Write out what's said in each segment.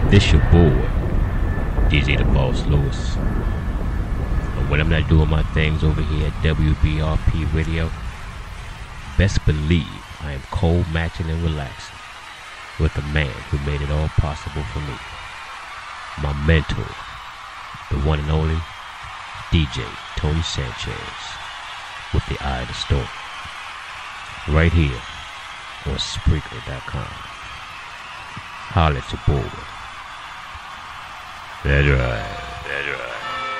This your boy, DJ the Boss Lewis. And when I'm not doing my things over here at WBRP Radio, best believe I am cold matching and relaxing with the man who made it all possible for me. My mentor, the one and only DJ Tony Sanchez with the Eye of the Storm. Right here on Spreaker.com. Holla at your boy. That's right. That's right.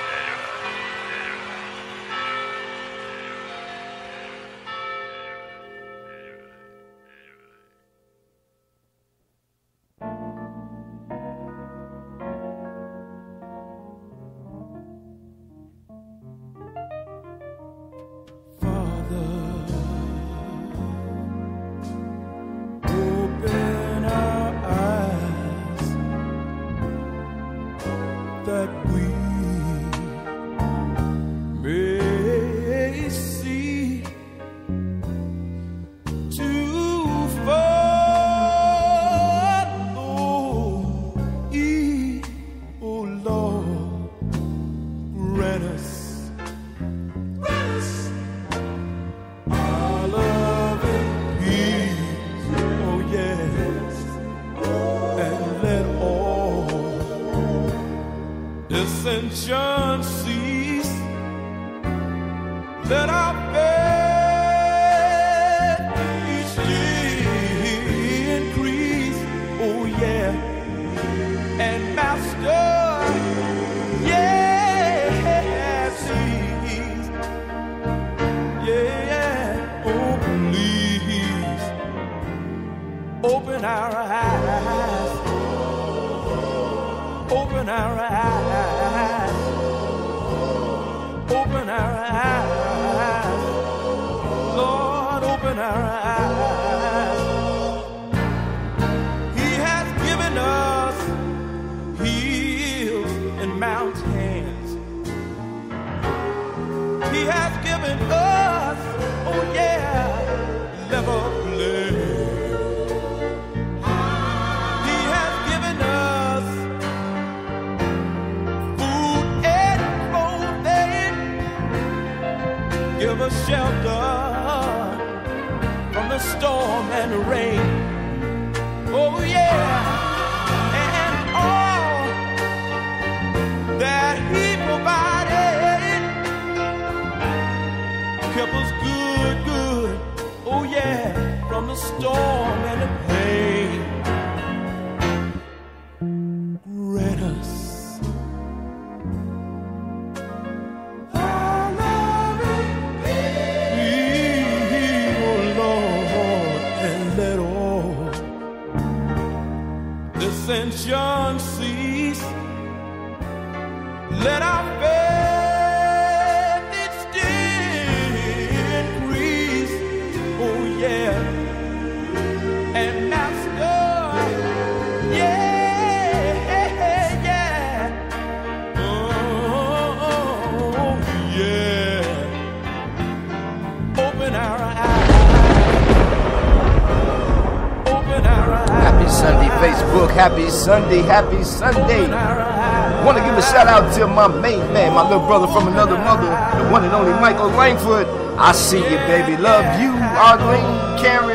Happy Sunday. Want to give a shout out to my main man, my little brother from another mother, the one and only Michael Langford. I see you, baby. Love you, Arlene, Karen,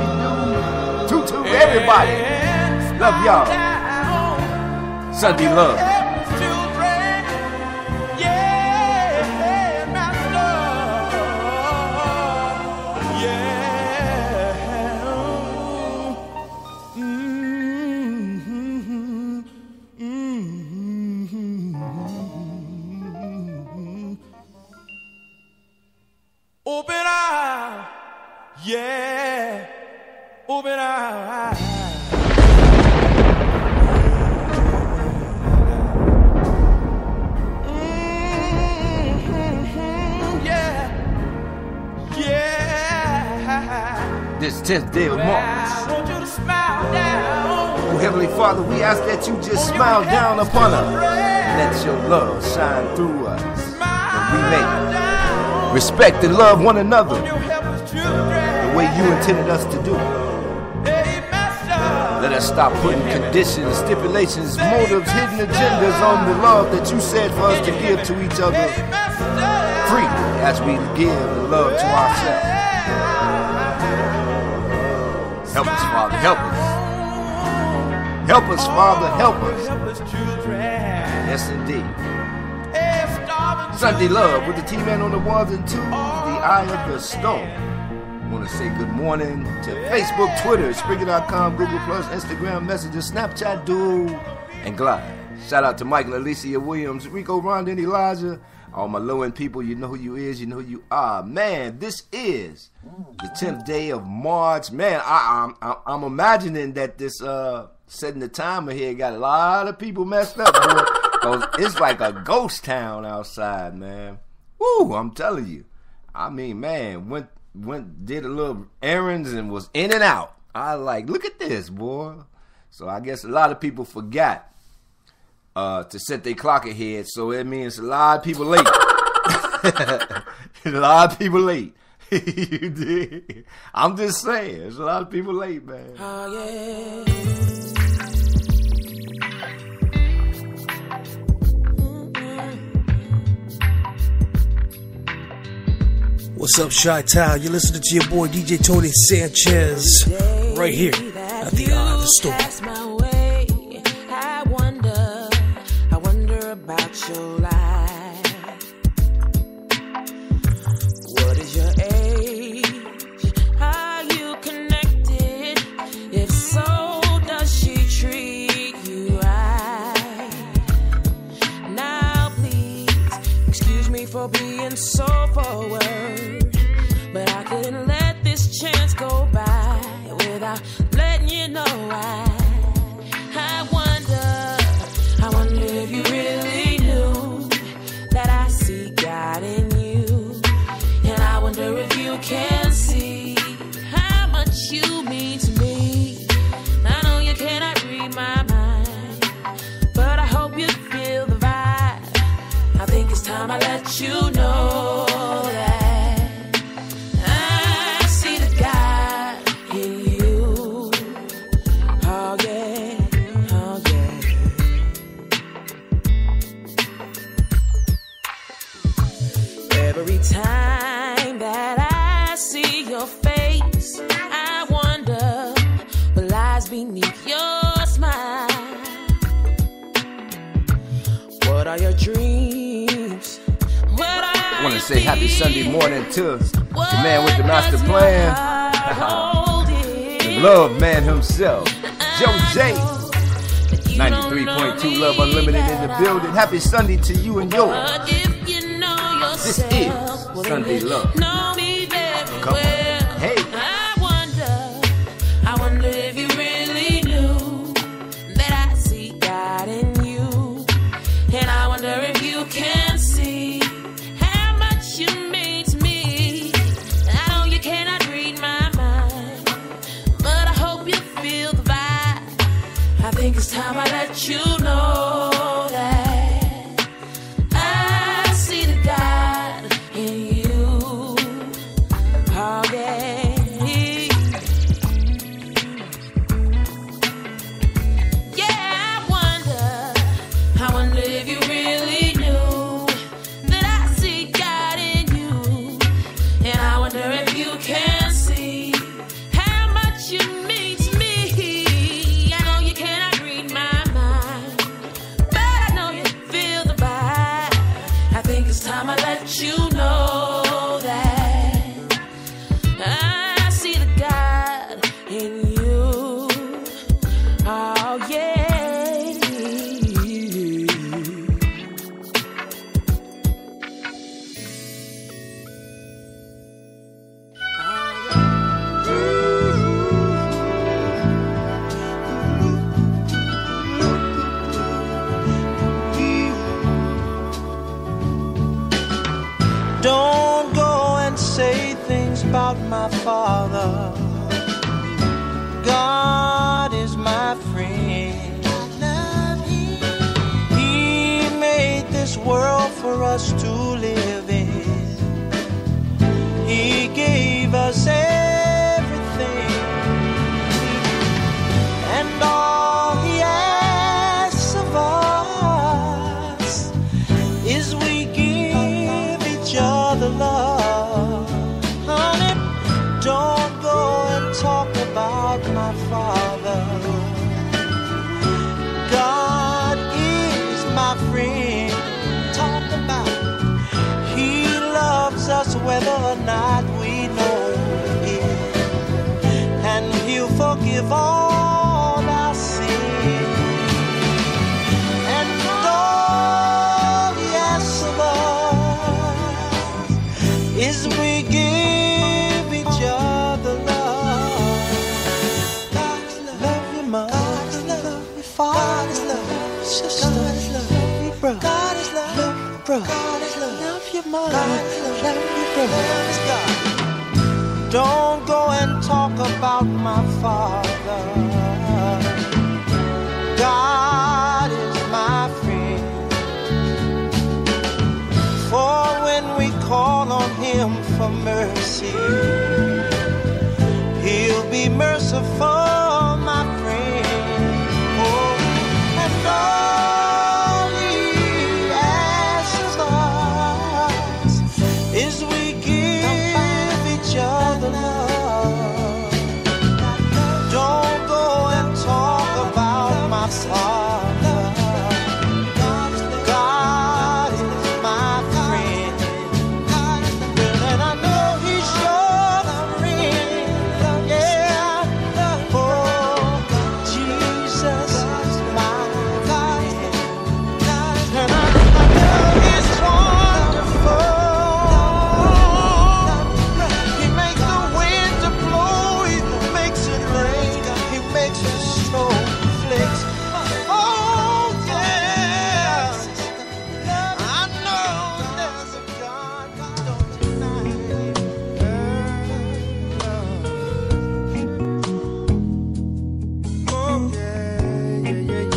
Debbie, Tutu, everybody. Love y'all. Sunday love. This 10th day of March. Oh, Heavenly Father, we ask that you just smile down upon us and let your love shine through us. And we may respect and love one another the way you intended us to do. Let us stop putting conditions, stipulations, motives, hidden agendas on the love that you said for us to give to each other freely as we give the love to ourselves. Help us, Father, help us. Help us, Father, help us. Yes, indeed. Sunday Love with the T-Man on the ones and twos, the eye of the storm. I want to say good morning to Facebook, Twitter, Spreaker.com, Google+, Instagram, Messenger, Snapchat, Duo, and Glide. Shout out to Michael, Alicia Williams, Rico, Rhonda, and Elijah. All my low-end people, you know who you is, you know who you are. Man, this is the 10th day of March. Man, I'm imagining that this setting the timer here got a lot of people messed up, boy. Cause it's like a ghost town outside, man. Woo, I'm telling you. I mean, man, went did a little errands and was in and out. I like, look at this, boy. So I guess a lot of people forgot to set their clock ahead. So it means a lot of people late. A lot of people late. You did. I'm just saying, there's a lot of people late, man. Oh, yeah. What's up, Chi-Town? You're listening to your boy DJ Tony Sanchez right here at the Eye of the Storm. I wonder about your life. What is your age? Are you connected? If so, does she treat you right? Now please, excuse me for being so forward, but I couldn't let this chance go by without letting you know I wonder if you really knew that I see God in you. And I wonder if you can see how much you mean to me. I know you cannot read my mind, but I hope you feel the vibe. I think it's time I let you know that time that I see your face, I wonder what lies beneath your smile. What are your dreams? I want to say happy Sunday morning to the man with the master plan, the love man himself, Joe J. 93.2 Love Unlimited in the building. Happy Sunday to you and yours. This is Sunday Love. Come on. Hey. I wonder if you really knew that I see God in you. And I wonder if you can see how much you mean to me. I know you cannot read my mind, but I hope you feel the vibe. I think it's time I let you know that I see the God in you. Oh, yeah. Yeah, I wonder if you really knew that I see God in you. And I wonder if you can see how much you mean to me. I know you cannot read my mind, but I know you feel the vibe. I think it's time I let you know that I see the God in you. Oh, yeah. Don't go and say things about my father. God is my friend. He made this world for us to live in. He gave us everything, and Father. God is my friend. Talk about He loves us whether or not we know it, and He'll forgive all our sins. And all He asks of us is we give each other love. God's love, love your mother. God's love, your father's love, sister. God's love, your brother. God is love, love your brother. God is love, love your mother. God is love, love your brother. God. Don't go and talk about my Father. God is my friend. For when we call on Him for mercy, He'll be merciful, my friend. Oh, and all He asks of us is we give each other love. Don't go and talk about my Father. God is my friend. And I know He's your friend. Yeah. Oh, Jesus is my friend. And I know He's wonderful. He makes the wind to blow. He makes it rain. He makes the snow flakes. Oh, yes. I know there's a God. Don't deny it. Oh, yeah, yeah, yeah,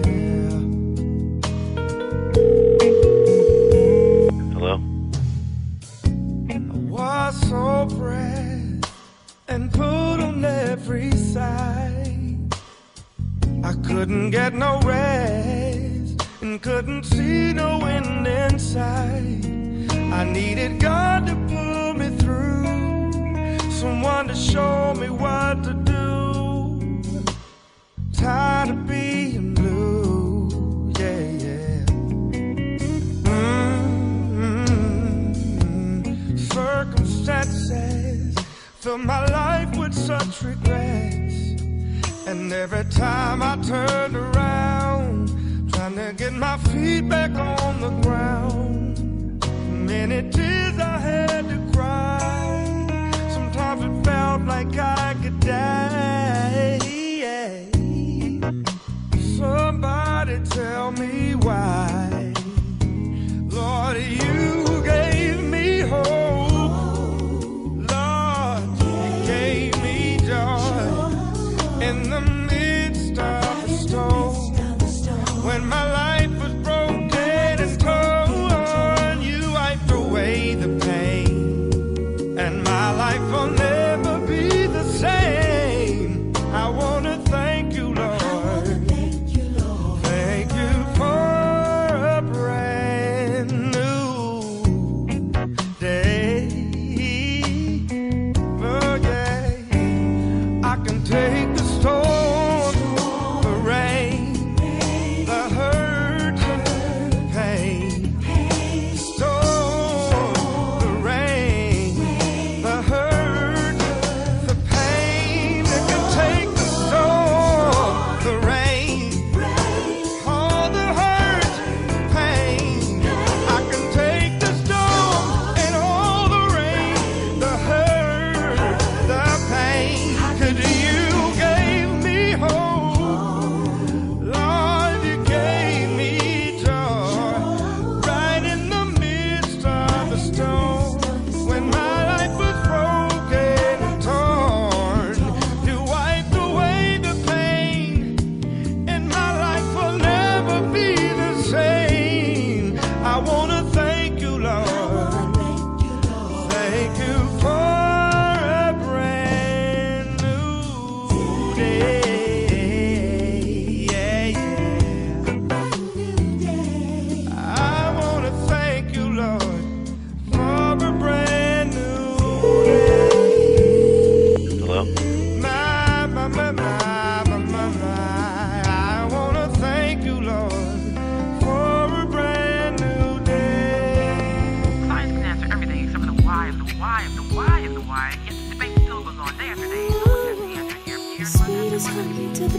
yeah. Hello? I was so pressed and put on every side. I couldn't get no rest and couldn't see no end inside. I needed God to pull me through, someone to show me what to do. Tired of being blue, yeah, yeah. Circumstances fill my life with such regrets, and every time I turned around, trying to get my feet back on the ground, many tears I had to cry. Sometimes it felt like I could die. Somebody tell me why, Lord, you gave me hope. Lord, you gave me joy in the midst of the storm. When my life was broken and torn, you wiped away the pain, and my life will never be the same.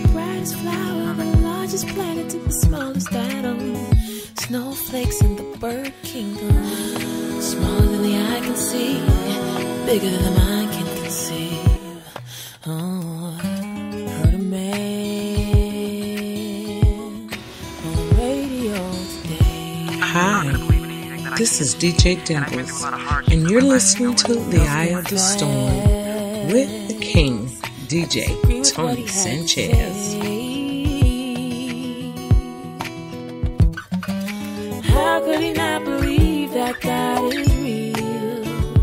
brightest flower, the largest planet to the smallest atom. Snowflakes in the bird kingdom. Smaller than the eye can see, bigger than the mind can conceive. Oh, heard a man on the radio today. Hi, this is DJ Dimples, and you're listening to The Eye of the Storm with the King, DJ Tony Sanchez. How could he not believe that God is real?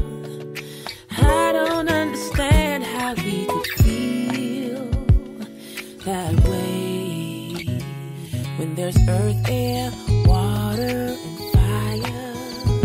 I don't understand how he could feel that way when there's earth, air, water, and fire.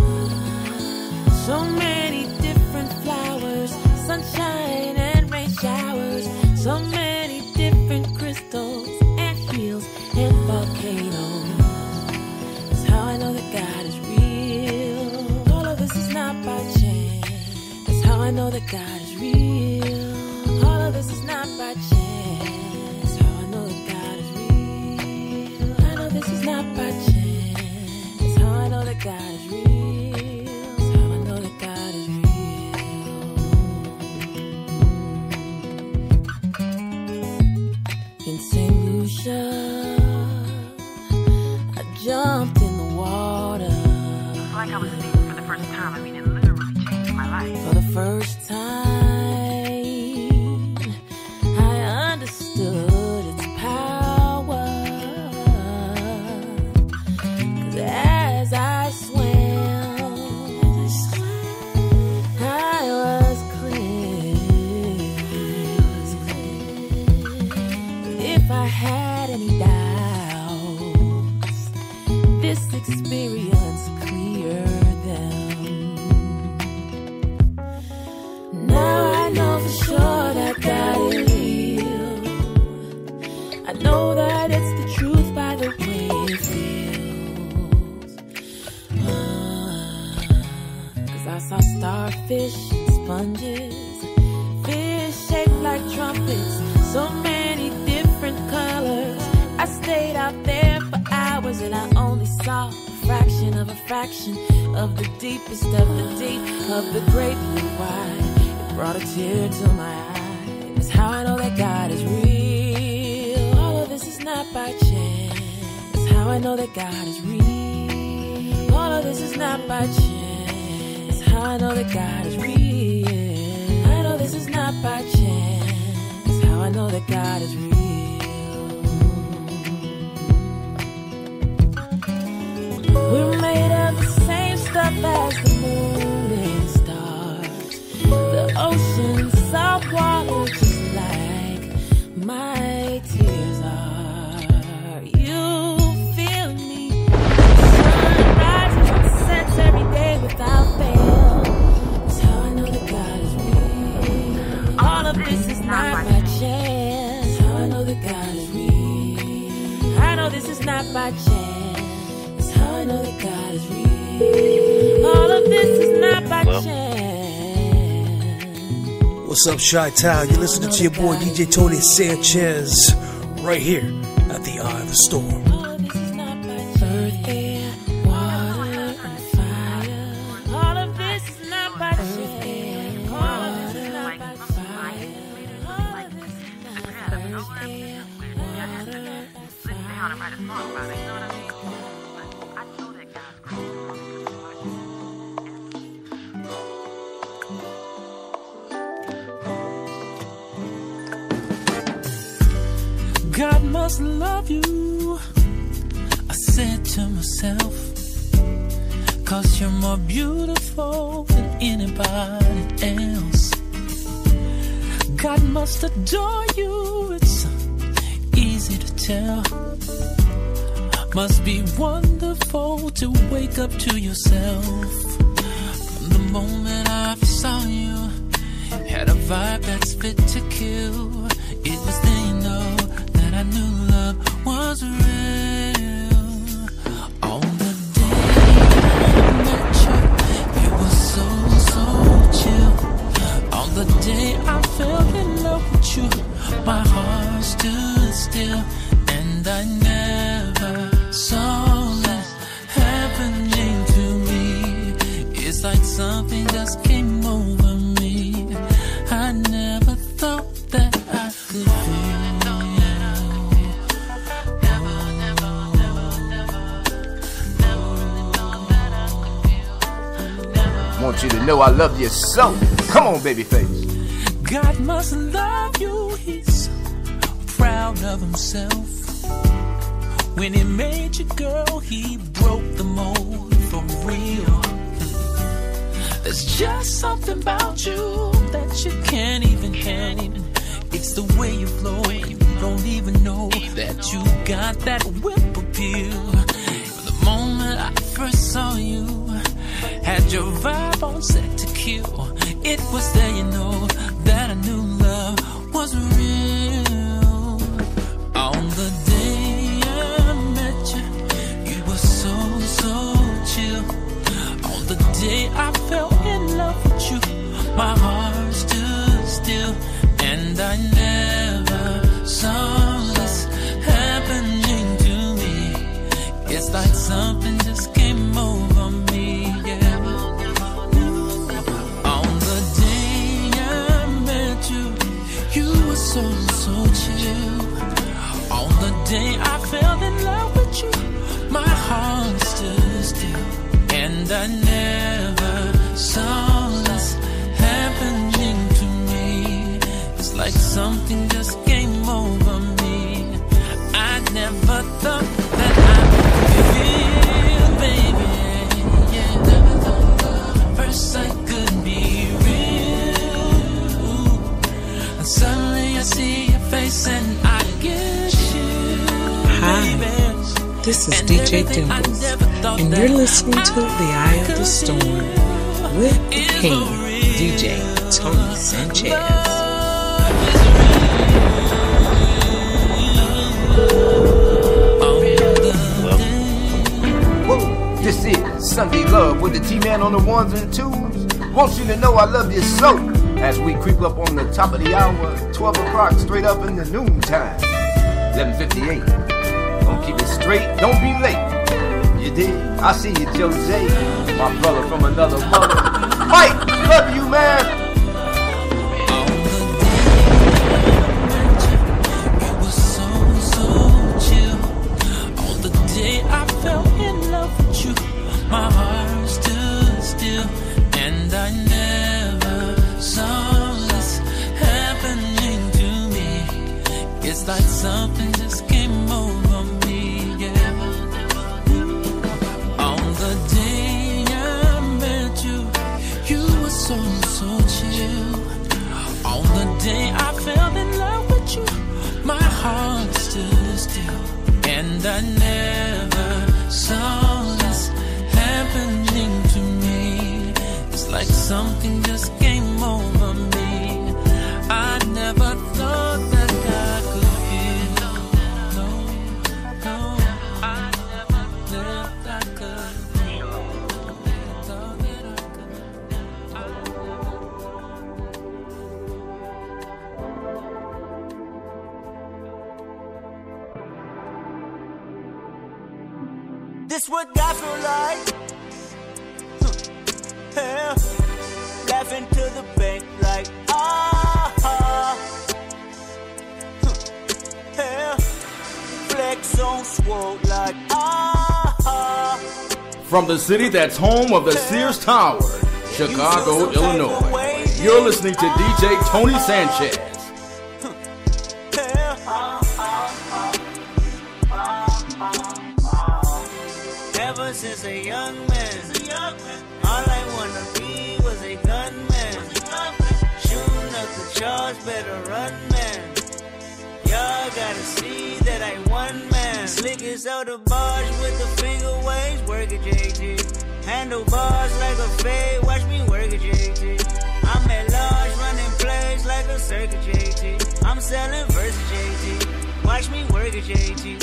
So many different flowers, sunshine and rain showers. So many different crystals and hills and volcanoes. That's how I know that God is real. All of this is not by chance. That's how I know that God is real. All of this is not by chance. That's how I know that God is real. I know this is not by chance. That's how I know that God is real. That's how I know that God is real. In St. Lucia, I jumped in the water. It's like I was speaking for the first time. I mean, it literally changed my life. For the first time, I understood its power. 'Cause as I swam, I was cleansed. If I had any doubts, this experience cleared them. Now I know for sure that God is real. I know that it's the truth by the way it feels. 'Cause I saw starfish and sponges, fish shaped like trumpets, so many different colors. I stayed out there for hours and I only saw a fraction of the deepest of the deep, of the great blue wide. It brought a tear to my eye. That's how I know that God is real. All of this is not by chance. That's how I know that God is real. All of this is not by chance. That's how I know that God is real. I know this is not by chance. That's how I know that God is real. We're made of the same stuff as the moon and stars. The ocean, salt water, just like my tears are. You feel me? Sun rises and sets every day without fail. That's how I know that God is real. All of this is not by chance. That's how I know that God is real. I know this is not by chance. I know that God is real. All of this is not by chance. What's up, Chi-Town? You're listening to your boy DJ Tony Sanchez right here at the Eye of the Storm. All of this is not by chance. Earth, air, water, and fire. All of this is not by chance. All of this is not by fire. All of this is not by earth, air, water, and fire. God must love you, I said to myself, 'cause you're more beautiful than anybody else. God must adore you, it's easy to tell. Must be wonderful to wake up to yourself. From the moment I saw you, had a vibe that's fit to kill. It was then, you know, that I knew love was real. On the day I met you, you were so chill. On the day I fell in love with you, my heart stood still. still, and I never saw it happening to me. It's like something just came over me. I never thought that I could feel. Want you to know I love you so. Come on, babyface. God must love you. He's so proud of himself. When he made you, girl, he broke the mold for real. There's just something about you that you can't even help. It's the way you flow. You don't even know that you got that whip appeal. The moment I first saw you, had your vibe on set to kill. It was there, you know, that I knew love was real. On the day I met you, you were so chill. On the day I fell in love with you, my heart stood still. And I never saw this happening to me. It's like something just came over me, yeah. On the day I met you, you were so chill. On the day I fell in love with you, my heart stood still. And I never saw this happening to me. It's like something just came over me. I never thought that I could feel, baby. Yeah, never thought first I could be real. And suddenly I see your face and I get you, baby. Hi, this is DJ Dimples, and you're listening to The Eye of the Storm with the King, DJ Tony Sanchez. This is Sunday Love with the T-Man on the ones and twos. Want you to know I love you so. As we creep up on the top of the hour, 12 o'clock straight up in the noontime. 11:58. Don't keep it straight, don't be late. You did? I see you, Jose, my brother from another mother. Mike, love you, man. My heart stood still, and I never saw this happening to me. It's like something just came over me, yeah. On the day I met you, you were so chill. On the day I fell in love with you, my heart stood still, and I never saw this happening to me. It's like something just came over me. I never thought that I could feel. No, I never thought I could feel. Thought that I This what God feel like. Yeah. Laughing to the bank like yeah. Flex on swole like From the city that's home of the Sears Tower, Chicago, Illinois, you're listening to DJ Tony Sanchez. Ever since a young man, all I wanna be was a gunman. Shooting up the charge, better run, man. Y'all gotta see that I one man. Slick as out the barge with the finger waves, work it JT. Handlebars like a fade, watch me work it JT. I'm at large, running plays like a circuit JT. I'm selling versus JT, watch me work it JT.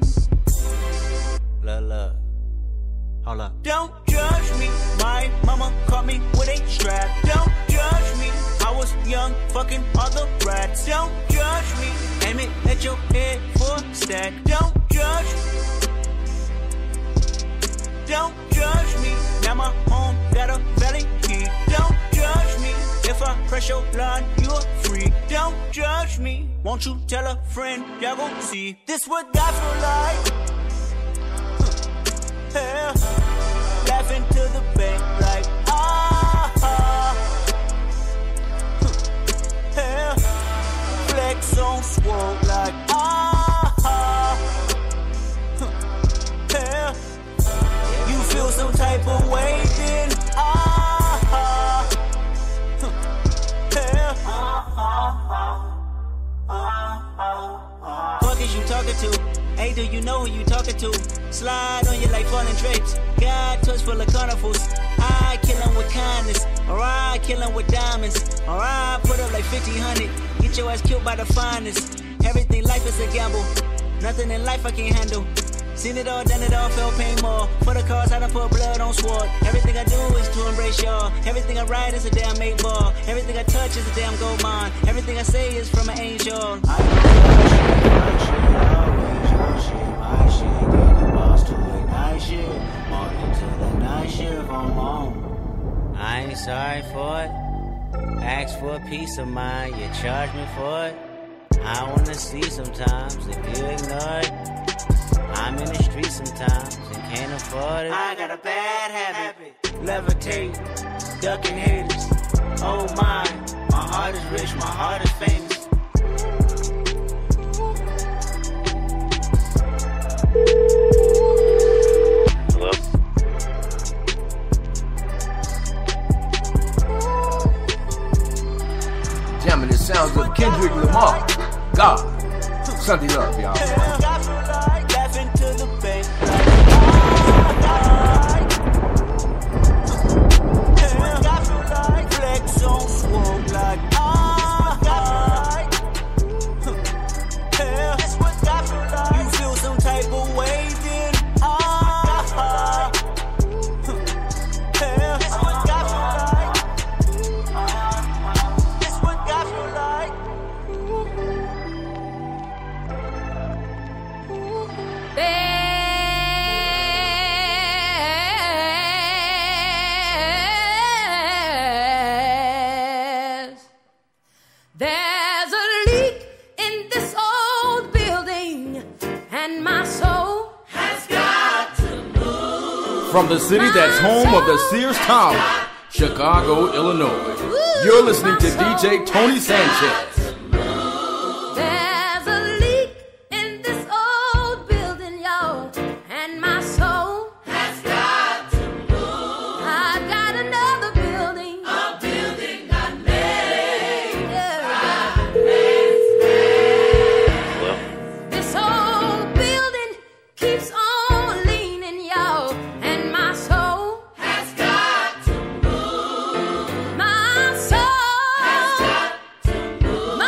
Look. Hold up. Don't judge me, my mama caught me with a strap. Don't judge me, I was young, fucking other rats. Don't judge me, Aim it at your head for a stack. Don't judge. Don't judge me. Now my home got a valley key. Don't judge me. If I press your line, you're free. Don't judge me. Won't you tell a friend, y'all gon' see. This what God feel like. Yeah. Laughing to the bank like yeah. Flex on swole like yeah. You feel some type of way then Fuck is you talking to? Hey, do you know who you talking to? Slide on you like falling drapes. God touch full of carnivals. I kill him with kindness, or I kill him with diamonds, or I put up like 50-100. Get your ass killed by the finest. Everything life is a gamble. Nothing in life I can't handle. Seen it all, done it all, felt pain more. For the cause, I done put blood on sword. Everything I do is to embrace y'all. Everything I write is a damn 8 ball. Everything I touch is a damn gold mine. Everything I say is from an angel. I my shit, get the boss to ignite shit. Walk into the night shift, I'm on. I ain't sorry for it. Ask for a piece of mind, you charge me for it. I wanna see sometimes if you ignore it. I'm in the street sometimes and can't afford it. I got a bad habit, levitate, ducking haters. Oh my heart is rich, my heart is famous. Hello? Jamming the sounds of Kendrick Lamar. God. Sunday love, y'all. Laughing to the bank. Flex on swole like you feel some type of way then this what God feel like. There's a leak in this old building, and my soul has got to move. From the city that's home of the Sears Tower, Chicago, Illinois. You're listening to DJ Tony Sanchez. There's a leak in this old building, y'all, and my soul has got to move. I've got another building, a building I made. This old building keeps on leaning, y'all, and my soul has got to move. My soul has got to move.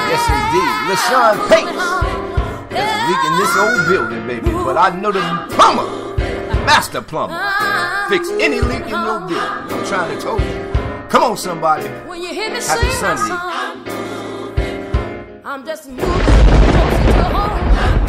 Yes, indeed. LaShawn Pace. There's a leak in this old building, baby. But I know the plumber, master plumber, fix any leak in your building. I'm trying to tell you. Come on, somebody. When you hear me Happy sing my Sunday. song, I'm just moving closer to home.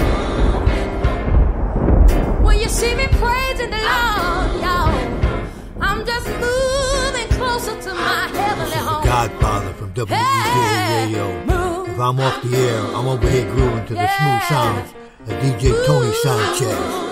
When you see me praising the Lord, y'all, I'm just moving closer to my heavenly home. Godfather from WBJ Radio. If I'm off the air, I'm over here grooving to the smooth sounds of DJ Tony Sanchez.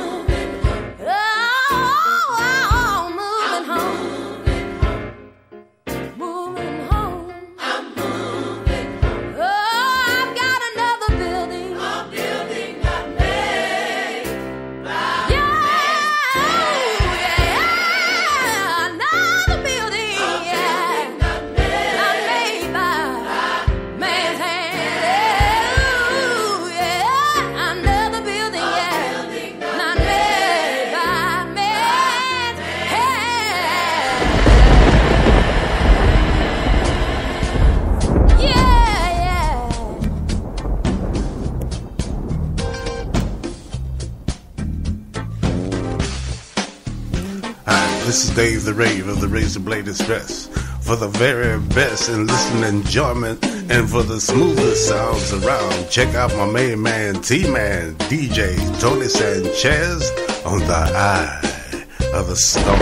This is Dave the Rave of the Razor Blade Express. For the very best in listening enjoyment and for the smoothest sounds around, check out my main man, T-Man, DJ Tony Sanchez on the Eye of the Storm.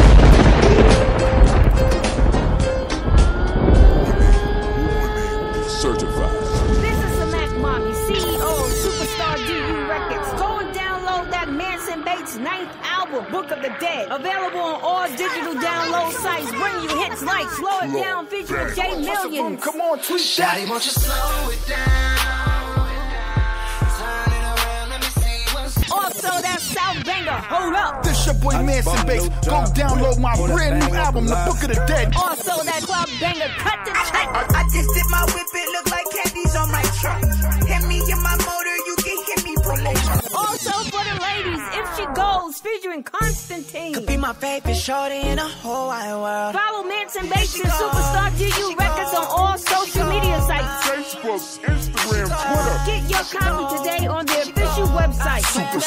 Certified. This is the Mac Mommy, CEO of Superstar DU Records. Go and download that Manson Bates 9th album, Book of the Dead. Available on all digital download sites. Bring you hits like Slow It Down featuring J Millions. Come on, tweet that. Daddy, won't you slow it down? Turn it around, let me see what's... Also, that South Banger, Hold Up. This your boy Manson Bates. Go download my brand new album, The Book of the Dead. Also, that Club Banger, Cut the Check. I just did my whip, it look like candies on my truck. Hit me in my motor, you can hit me bullet. Also for the ladies, If She Goes, featuring Constantine. Could be my favorite shorty in the whole wide world. Follow Manson Bates and Superstar DU Records on all social media sites. Facebook, Instagram, Twitter. Get your copy today on their official website.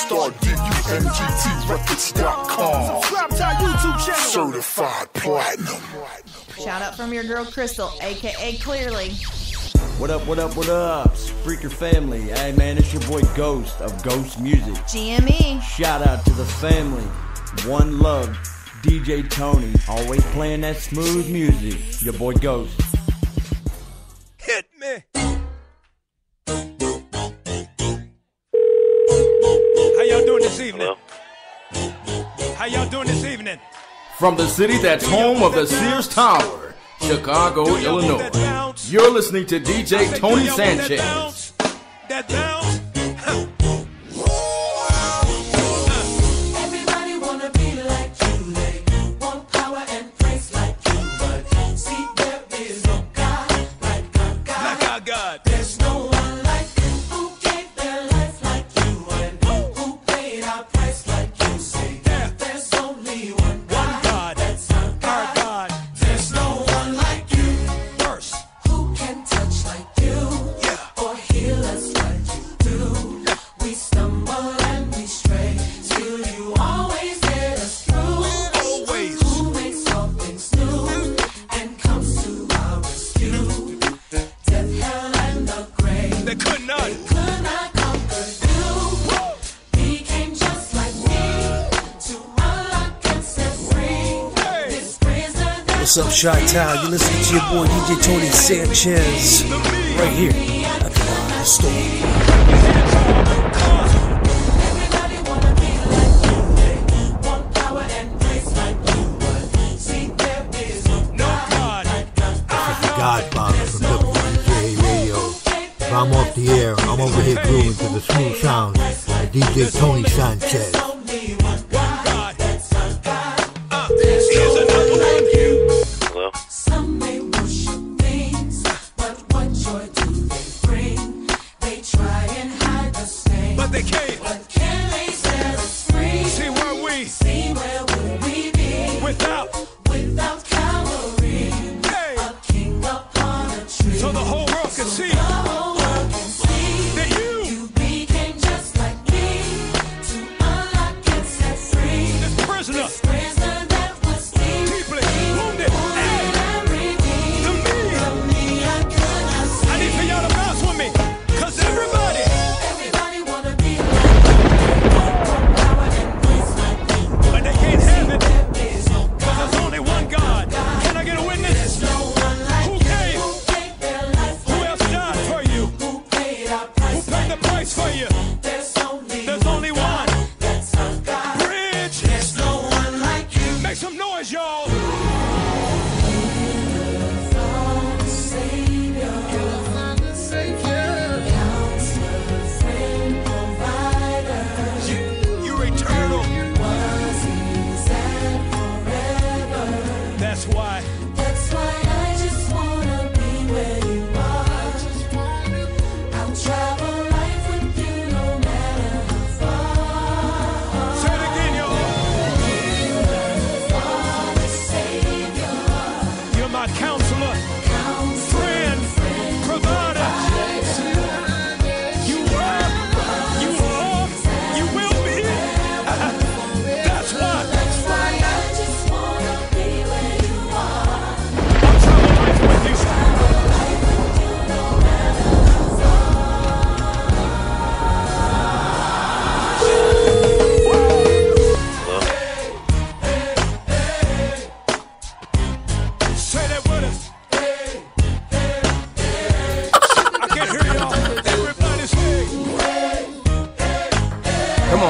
SuperstarDUMGTRecords.com. Subscribe to our YouTube channel. Certified Platinum. Shout out from your girl Crystal, aka Clearly. What up, what up, what up? Spreaker family. Hey man, it's your boy Ghost of Ghost Music. GME. Shout out to the family. One love. DJ Tony. Always playing that smooth music. Your boy Ghost. Hit me. How y'all doing this evening? How y'all doing this evening? From the city that's home of the Sears Tower, Chicago, Illinois. You're listening to DJ Tony Sanchez. That bounce? Everybody wanna be like you, they want power and praise like you, but see there is no God like our God. Like our God. There's no one like you who gave their life like you and who paid our price like you. Say there's only one God, that's our God. There's no one like you. Verse. Who can touch like you or heal us like you do? We stumble and we stray, still you always get us through. Always. Who makes all things new and comes to our rescue? Death, hell, and the grave, They could not. could not conquer you. He came just like me to unlock and set free. This prisoner that What's up, Chi-Town? You listen to your boy DJ Tony Sanchez right here at the Eye of the Storm. want power and grace like you, but see there is no God like our God. This is the Godfather from WBJ Radio. If I'm off the air, I'm over here grooving to the smooth sounds of DJ Tony Sanchez. Only one God, that's our God. Here's another one. Hello? Some may worship things, but what joy do they bring? They try and hide the stain, But they can't. but can they set us free? See where we See where would we be without. without Calvary? Hey. A king upon a tree. So the whole world can see. The whole world can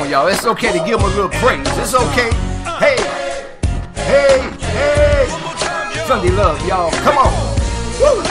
on, y'all. It's okay to give him a little praise. It's okay. Hey, hey, hey. Sunday love, y'all. Come on. Woo.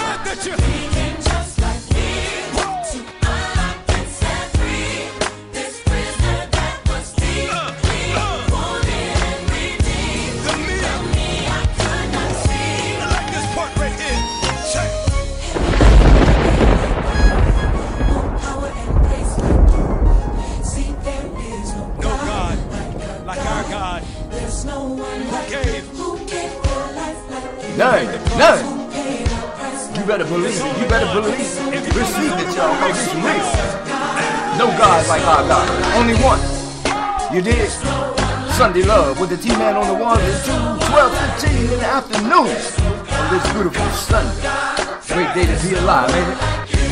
None. You better believe it. You better believe it. Receive it, y'all, because it's real. No God like our God. Only one. You did? Sunday love with the T-Man on the 1 and 2, 12:15 in the afternoon on this beautiful Sunday. Great day to be alive, ain't it?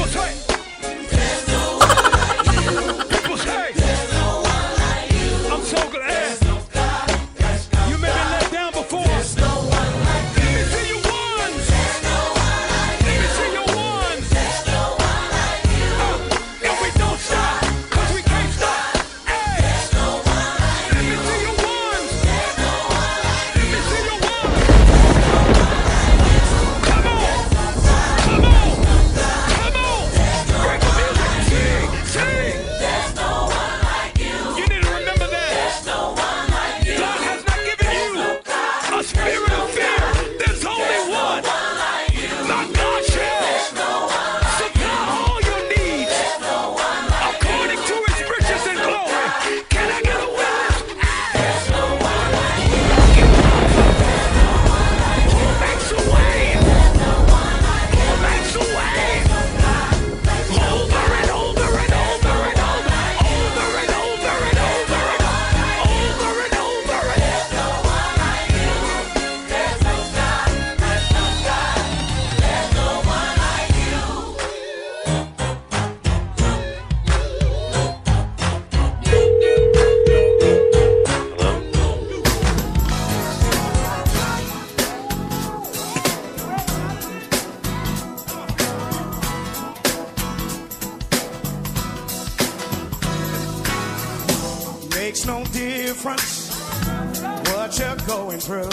Makes no difference what you're going through.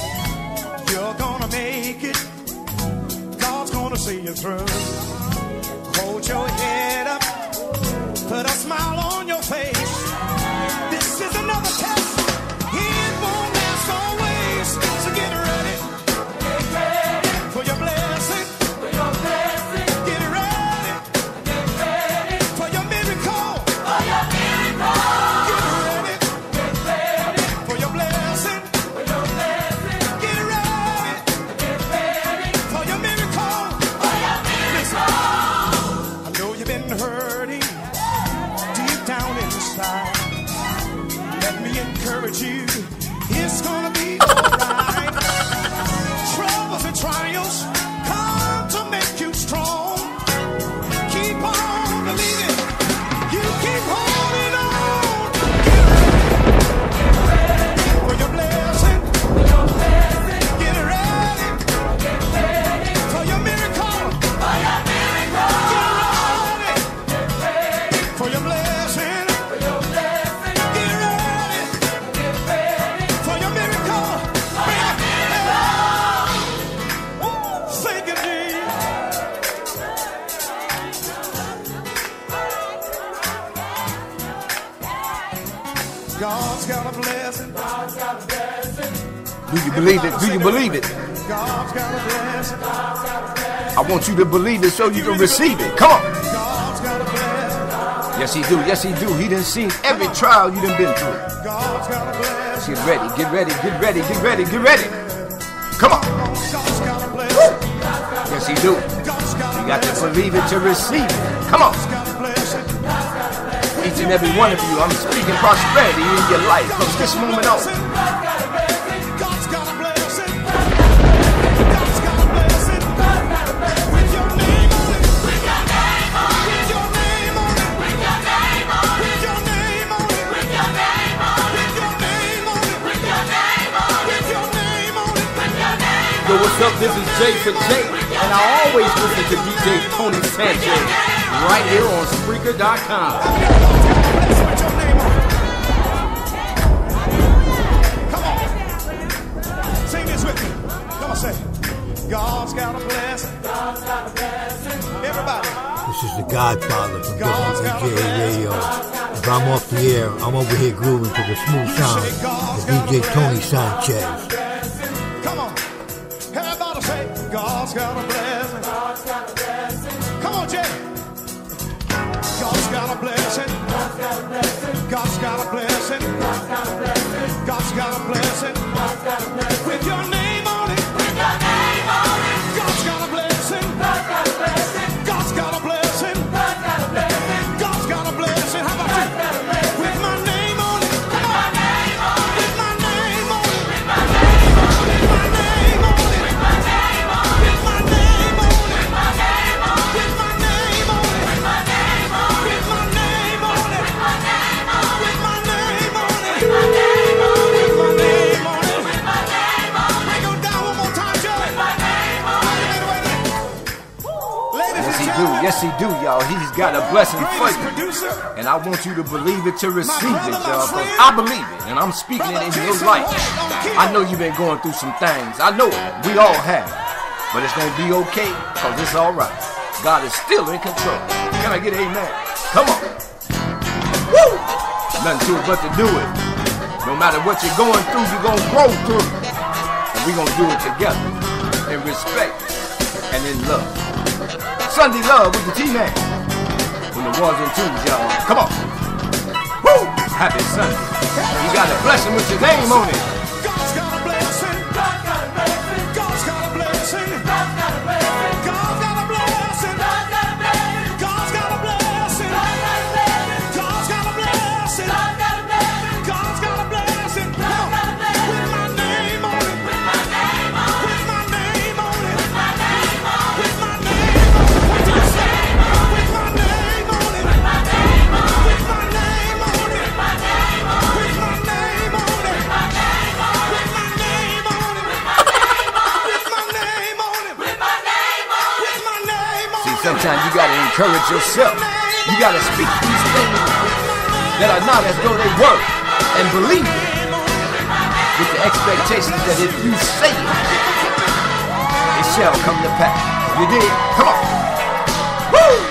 You're gonna make it. God's gonna see you through. Hold your head up. Put a smile on your face. This is another test. It won't last always. So get ready. Get ready for your blessing. For your blessing. Get ready. Get ready for your miracle. For your miracle. You, it's gonna be alright. Troubles and trials come to make you strong. Keep on believing. You keep holding on. Get ready for your blessing. Get ready. Get ready for your miracle. For your miracle. Get ready for your blessing. God's got a blessing. God's got a blessing. Do you believe it? Do you believe it? God's got a blessing. I want you to believe it so you can receive it. Come on. God's got a blessing. Yes, he do. Yes, he do. He done seen every trial you done been through. God's got a blessing. Get ready. Get ready. Get ready. Get ready. Get ready. Come on. God's got a blessing. Yes, he do. You got to believe it to receive it. Come on. Each and every one of you, I'm speaking prosperity in your life from this moment on. God's got a blessing. God's got a blessing. With your name on it. With your name on it. With your name on it. With your name on it. With your name on it. With your name on it. With your name on it. With your name on it. With your name on it. With your name on it. Yo, what's up? This is Jay for Jay, and I always listen to DJ Tony Sanchez right here on Spreaker.com. Everybody say, God's got a blessing. God's got a blessing. Everybody. This is the Godfather from WDJ Radio. If I'm off the air, I'm over here grooving to the smooth sound of DJ Tony Sanchez. Come on. Everybody say, God's got a blessing. God's got a blessing. Come on, Jay. God's got a blessing. God's got a blessing. God's got a blessing. God's got a blessing. God's got a blessing. God's got a blessing. With your name on it. With your name on it. God's got a blessing. God's got a blessing. God's got a blessing. God's got a blessing. God's got a blessing. How about you? With my name on it. With my name on it. With my name on it. With my name on it. With my name on it. With my name on it. With my name on it. With my name on it. With my name on it. With my name on it. With my name on it. With my name on it. With my name on it. With my name on it. With my name on it. With my name on it. Break it down one more time, Joe. With my name on it. Wait a minute. Yes, he do, y'all. He's got a blessing for you. And I want you to believe it to receive it, y'all. Because I believe it, and I'm speaking it in your life. I know you've been going through some things. I know it. We all have. But it's going to be okay, because it's all right. God is still in control. Can I get an amen? Come on. Woo! Nothing to it but to do it. No matter what you're going through, you're going to grow through. And we're going to do it together. In respect and in love. Sunday love with the T-Man. When the ones and twos, y'all. Come on. Woo! Happy Sunday. You got a blessing with your name on it. God's got a blessing. God's got a blessing. God's got a blessing. God's got a blessing. God's got a blessing. God's got a blessing. God's got a blessing. God's got a blessing. God's got a blessing. God's got a blessing. God's got a blessing. With my name on it. With my name on it. With my name on it. With my name on it. With my name on it. Sometimes you gotta encourage yourself. You gotta speak these things that are not as though they were, and believe it with the expectations that if you say it, it shall come to pass. You did? Come on. Woo!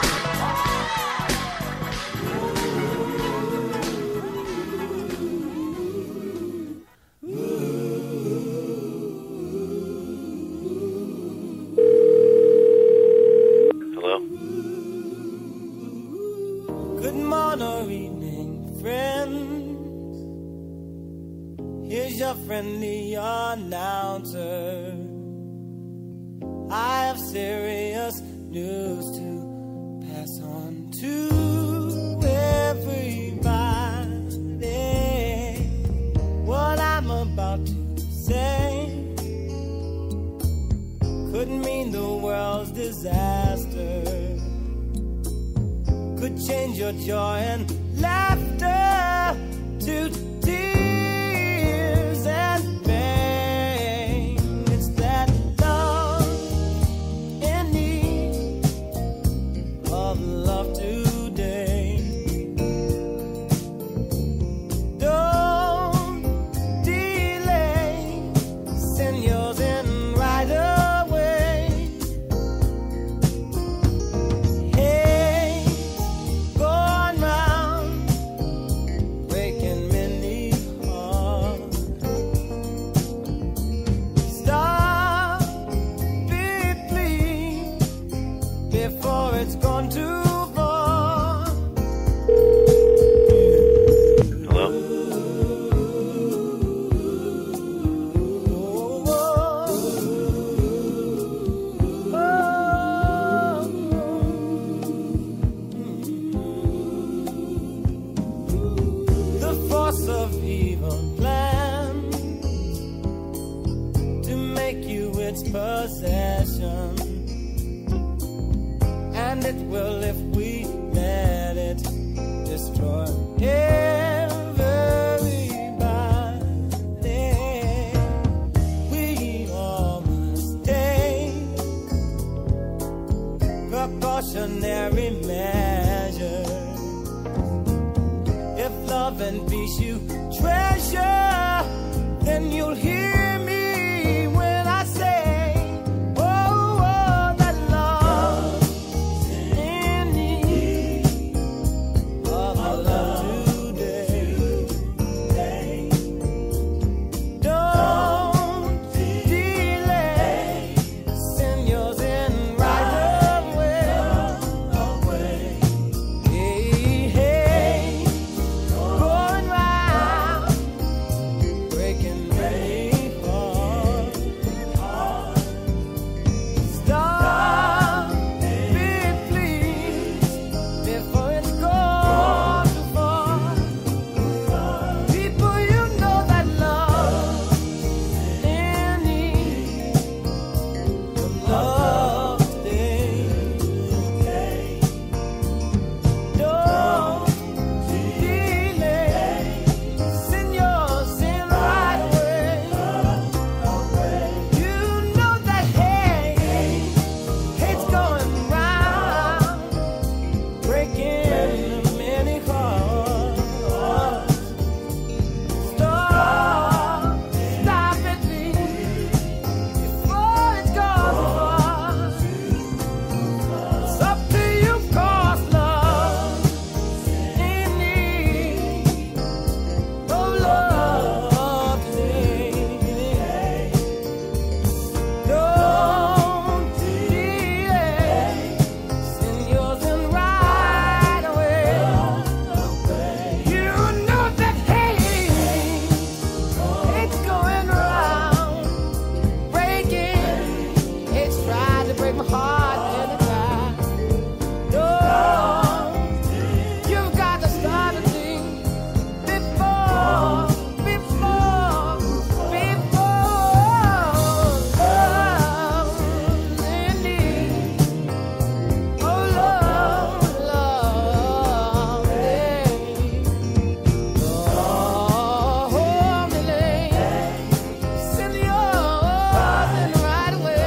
Good morning or evening, friends. Here's your friendly announcer. I have serious news to pass on to everybody. What I'm about to say could mean the world's disaster. Could change your joy and laughter to tears and pain. It's that love in need of love today. Don't delay, send yours in right away. Hey, going round, breaking many hearts. Stop it, please, before it's gone too far. Hello? The force of evil plans to make you its possession, and it will if we let it destroy everybody. We all must take precautionary measures. If love and peace you treasure, then you'll hear me when I say breaking many hearts. Stop it, please, before it goes far. It's up to you, 'cause love in need of love today. Don't delay, send yours in right away. You know that hate, it's going around, breaking. It's tried to break my heart anytime. No, you've got to start a thing before love in need. Oh, love, yeah. Oh, me lay, send yours in right away.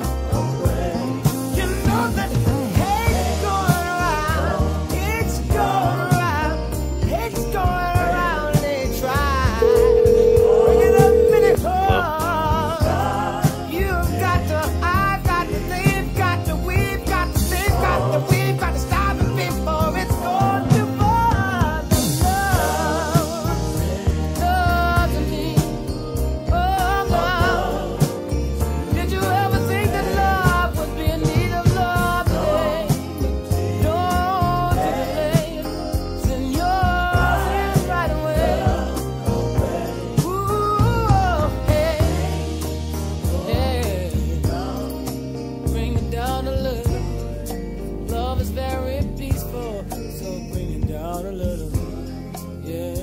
You know that hate's going around, it's going around, it's going around. They try bring it up in it hard. You've got to, I've got to, they've got to, we've got to, they've got to, we've got to stop it before it's gone too far. Love to me, oh love. Did you ever think that love would be in need of love today? Don't delay, send yours in right away. Ooh, hey, bring it down a little. Love is very peaceful, so bring it down a little. Yeah,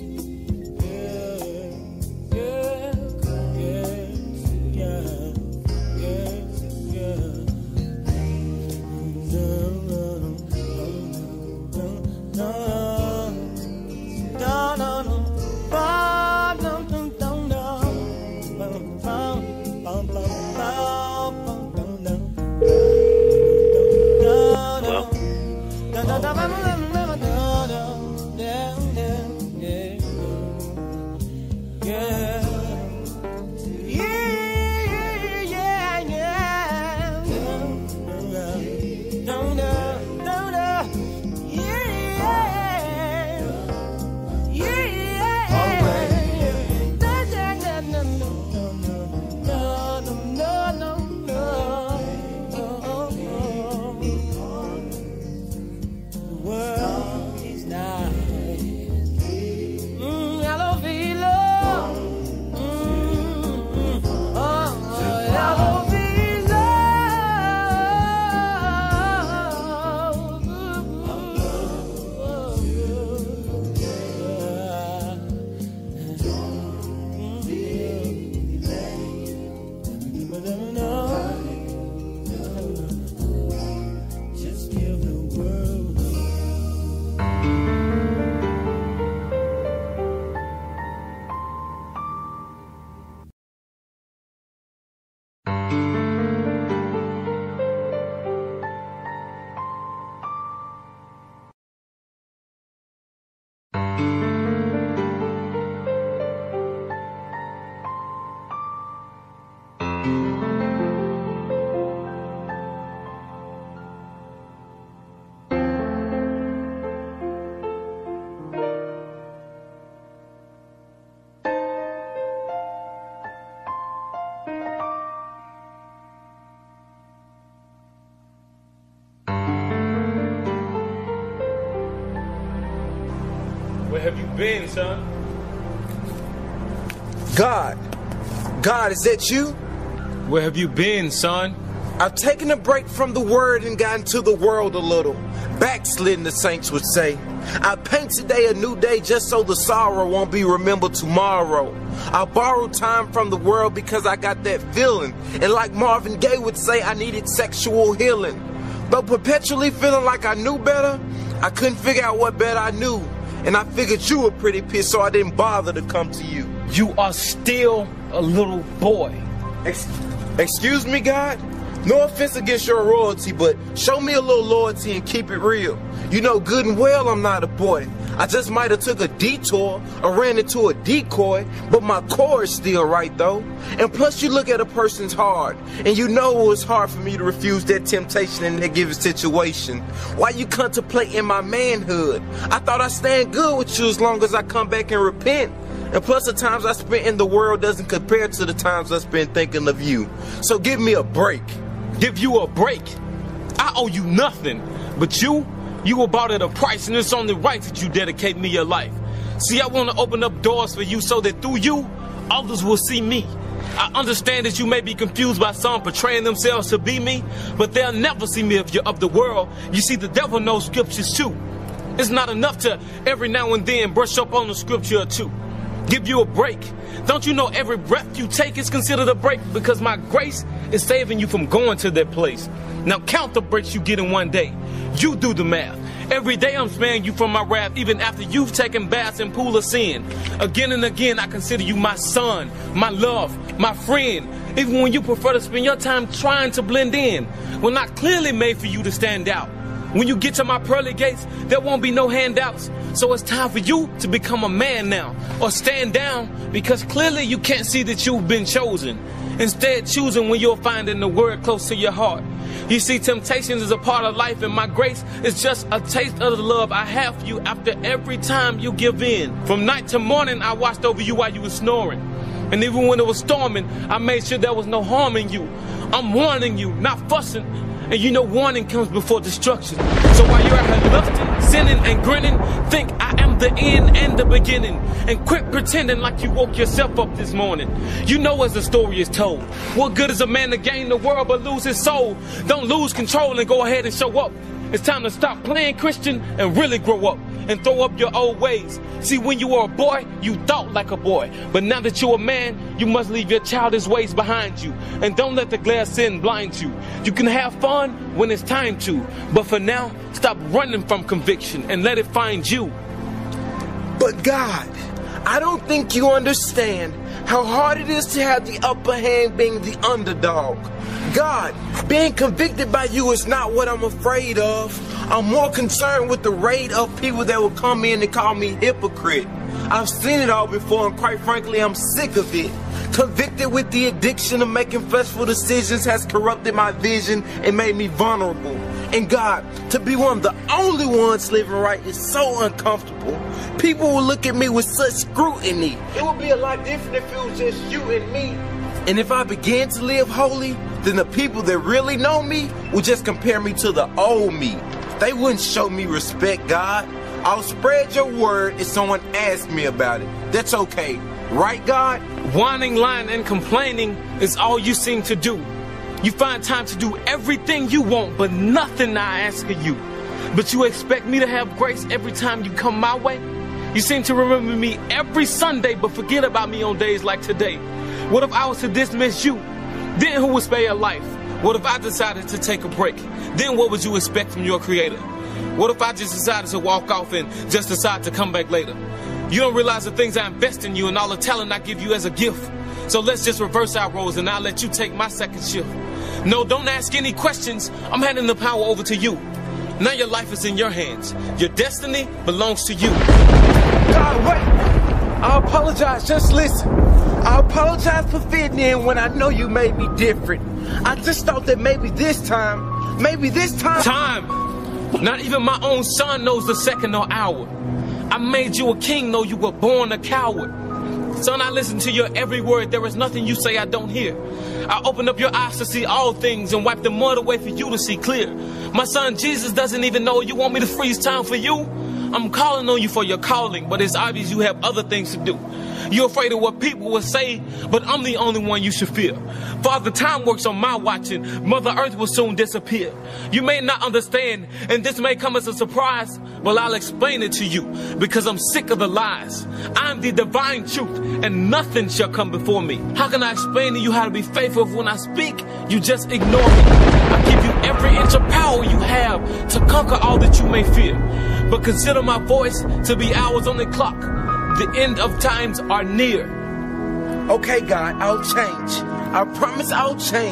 Where have you been, son? God, is that you? Where have you been, son? I've taken a break from the word and gotten to the world a little. Backslidden, the saints would say. I paint today a new day just so the sorrow won't be remembered tomorrow. I borrow time from the world because I got that feeling. And like Marvin Gaye would say, I needed sexual healing. But perpetually feeling like I knew better, I couldn't figure out what better I knew. And I figured you were pretty pissed, so I didn't bother to come to you. You are still a little boy. Excuse me, God? No offense against your royalty, but show me a little loyalty and keep it real. You know good and well I'm not a boy. I just might have took a detour or ran into a decoy, but my core is still right though. And plus you look at a person's heart, and you know it was hard for me to refuse that temptation in that given situation. Why you contemplating my manhood? I thought I stand good with you as long as I come back and repent. And plus the times I spent in the world doesn't compare to the times I spent thinking of you. So give me a break. Give you a break? I owe you nothing, but you were bought at a price, and it's only right that you dedicate me your life. See, I want to open up doors for you so that through you, others will see me. I understand that you may be confused by some portraying themselves to be me, but they'll never see me if you're of the world. You see, the devil knows scriptures too. It's not enough to every now and then brush up on the scripture or two. Give you a break. Don't you know every breath you take is considered a break, because my grace is saving you from going to that place. Now count the breaks you get in one day. You do the math. Every day I'm sparing you from my wrath, even after you've taken baths in pool of sin. Again and again I consider you my son, my love, my friend. Even when you prefer to spend your time trying to blend in, when I clearly made for you to stand out. When you get to my pearly gates, there won't be no handouts. So it's time for you to become a man now, or stand down, because clearly you can't see that you've been chosen. Instead, choosing when you're finding the word close to your heart. You see, temptation is a part of life, and my grace is just a taste of the love I have for you after every time you give in. From night to morning, I watched over you while you were snoring. And even when it was storming, I made sure there was no harm in you. I'm warning you, not fussing. And you know warning comes before destruction. So while you're out here lusting, sinning, and grinning, think I am the end and the beginning. And quit pretending like you woke yourself up this morning. You know as the story is told, what good is a man to gain the world but lose his soul? Don't lose control and go ahead and show up. It's time to stop playing Christian and really grow up and throw up your old ways. See, when you were a boy, you thought like a boy. But now that you're a man, you must leave your childish ways behind you. And don't let the glare of sin blind you. You can have fun when it's time to. But for now, stop running from conviction and let it find you. But God, I don't think you understand how hard it is to have the upper hand being the underdog. God, being convicted by you is not what I'm afraid of. I'm more concerned with the rate of people that will come in and call me hypocrite. I've seen it all before, and quite frankly, I'm sick of it. Convicted with the addiction of making fleshful decisions has corrupted my vision and made me vulnerable. And God, to be one of the only ones living right is so uncomfortable. People will look at me with such scrutiny. It would be a lot different if it was just you and me. And if I began to live holy, then the people that really know me would just compare me to the old me. They wouldn't show me respect, God. I'll spread your word if someone asks me about it. That's okay. Right, God? Whining, lying, and complaining is all you seem to do. You find time to do everything you want, but nothing I ask of you. But you expect me to have grace every time you come my way? You seem to remember me every Sunday, but forget about me on days like today. What if I was to dismiss you? Then who would spare your life? What if I decided to take a break? Then what would you expect from your creator? What if I just decided to walk off and just decide to come back later? You don't realize the things I invest in you and all the talent I give you as a gift. So let's just reverse our roles and I'll let you take my second shift. No, don't ask any questions. I'm handing the power over to you. Now your life is in your hands. Your destiny belongs to you. God, wait. I apologize. Just listen. I apologize for fitting in when I know you made me different. I just thought that maybe this time. Time! Not even my own son knows the second or hour. I made you a king, though you were born a coward. Son, I listen to your every word. There is nothing you say I don't hear. I open up your eyes to see all things and wipe the mud away for you to see clear. My son Jesus doesn't even know you want me to freeze time for you. I'm calling on you for your calling, but it's obvious you have other things to do. You're afraid of what people will say, but I'm the only one you should fear. Father, time works on my watching. Mother Earth will soon disappear. You may not understand, and this may come as a surprise, but I'll explain it to you, because I'm sick of the lies. I'm the divine truth, and nothing shall come before me. How can I explain to you how to be faithful if when I speak, you just ignore me? I give you every inch of power you have to conquer all that you may fear. But consider my voice to be hours on the clock. The end of times are near. Okay, God, I'll change. I promise I'll change.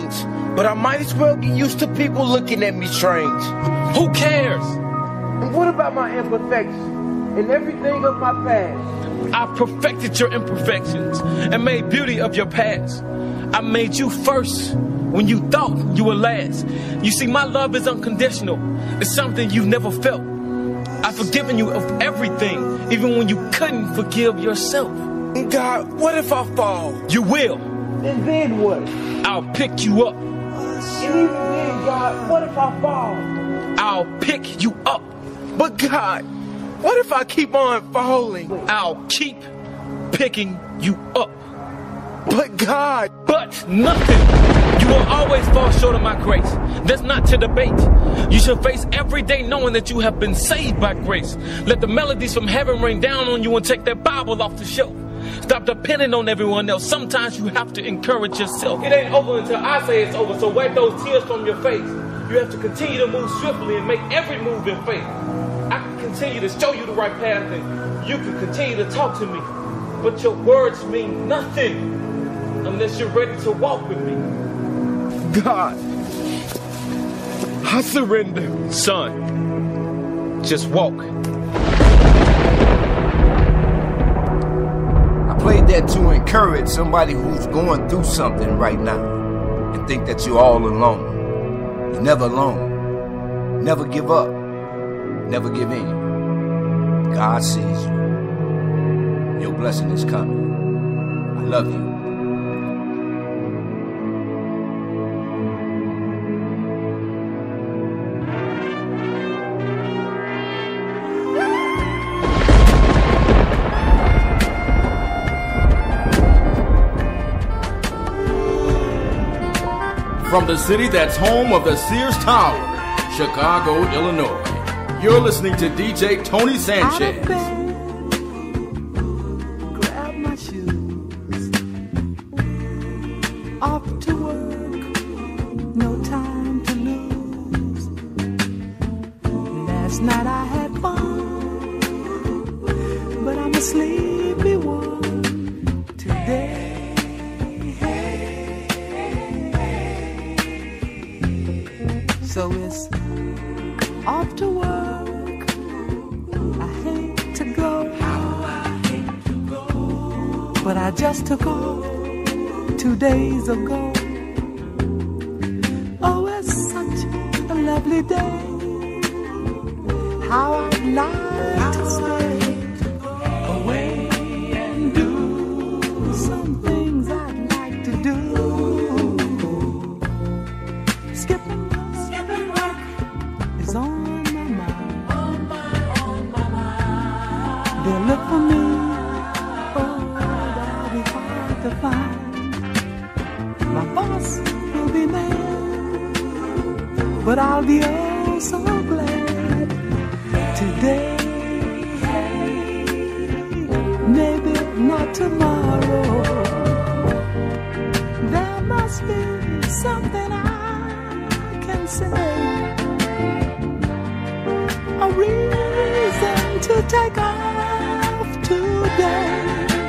but I might as well get used to people looking at me strange. Who cares? And what about my imperfections and everything of my past? I perfected your imperfections and made beauty of your past. I made you first when you thought you were last. You see, my love is unconditional. It's something you've never felt. I've forgiven you of everything, even when you couldn't forgive yourself. God, what if I fall? You will. And then what? I'll pick you up. And even then, God, what if I fall? I'll pick you up. But God, what if I keep on falling? I'll keep picking you up. But God. But nothing. You will always fall short of my grace. That's not to debate. You should face every day knowing that you have been saved by grace. Let the melodies from heaven rain down on you and take that Bible off the shelf. Stop depending on everyone else. Sometimes you have to encourage yourself. It ain't over until I say it's over, so wipe those tears from your face. You have to continue to move swiftly and make every move in faith. I can continue to show you the right path and you can continue to talk to me. But your words mean nothing unless you're ready to walk with me. God, I surrender. Son, just walk. I played that to encourage somebody who's going through something right now and think that you're all alone. You're never alone. Never give up. Never give in. God sees you. Your blessing is coming. I love you. From the city that's home of the Sears Tower, Chicago, Illinois, you're listening to DJ Tony Sanchez. Grab my shoes, off to work, no time to lose. Last night I had fun, but I'm a sleepy one today. So it's off to work. I hate to go, but I just took off 2 days ago. Oh, it's such a lovely day. How I'd like to stay away and do some things I'd like to do. Skipping work is on my mind. They'll look for me, oh, that'll be hard to find. My boss will be mad, but I'll be oh so glad today. Maybe not tomorrow. There must be something I can say, a reason to take off today.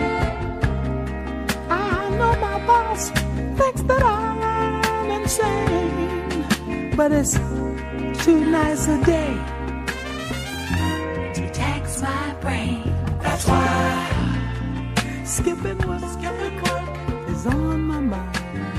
I know my boss thinks that I'm insane, but it's too nice a day to tax my brain. That's why skipping work is on my mind.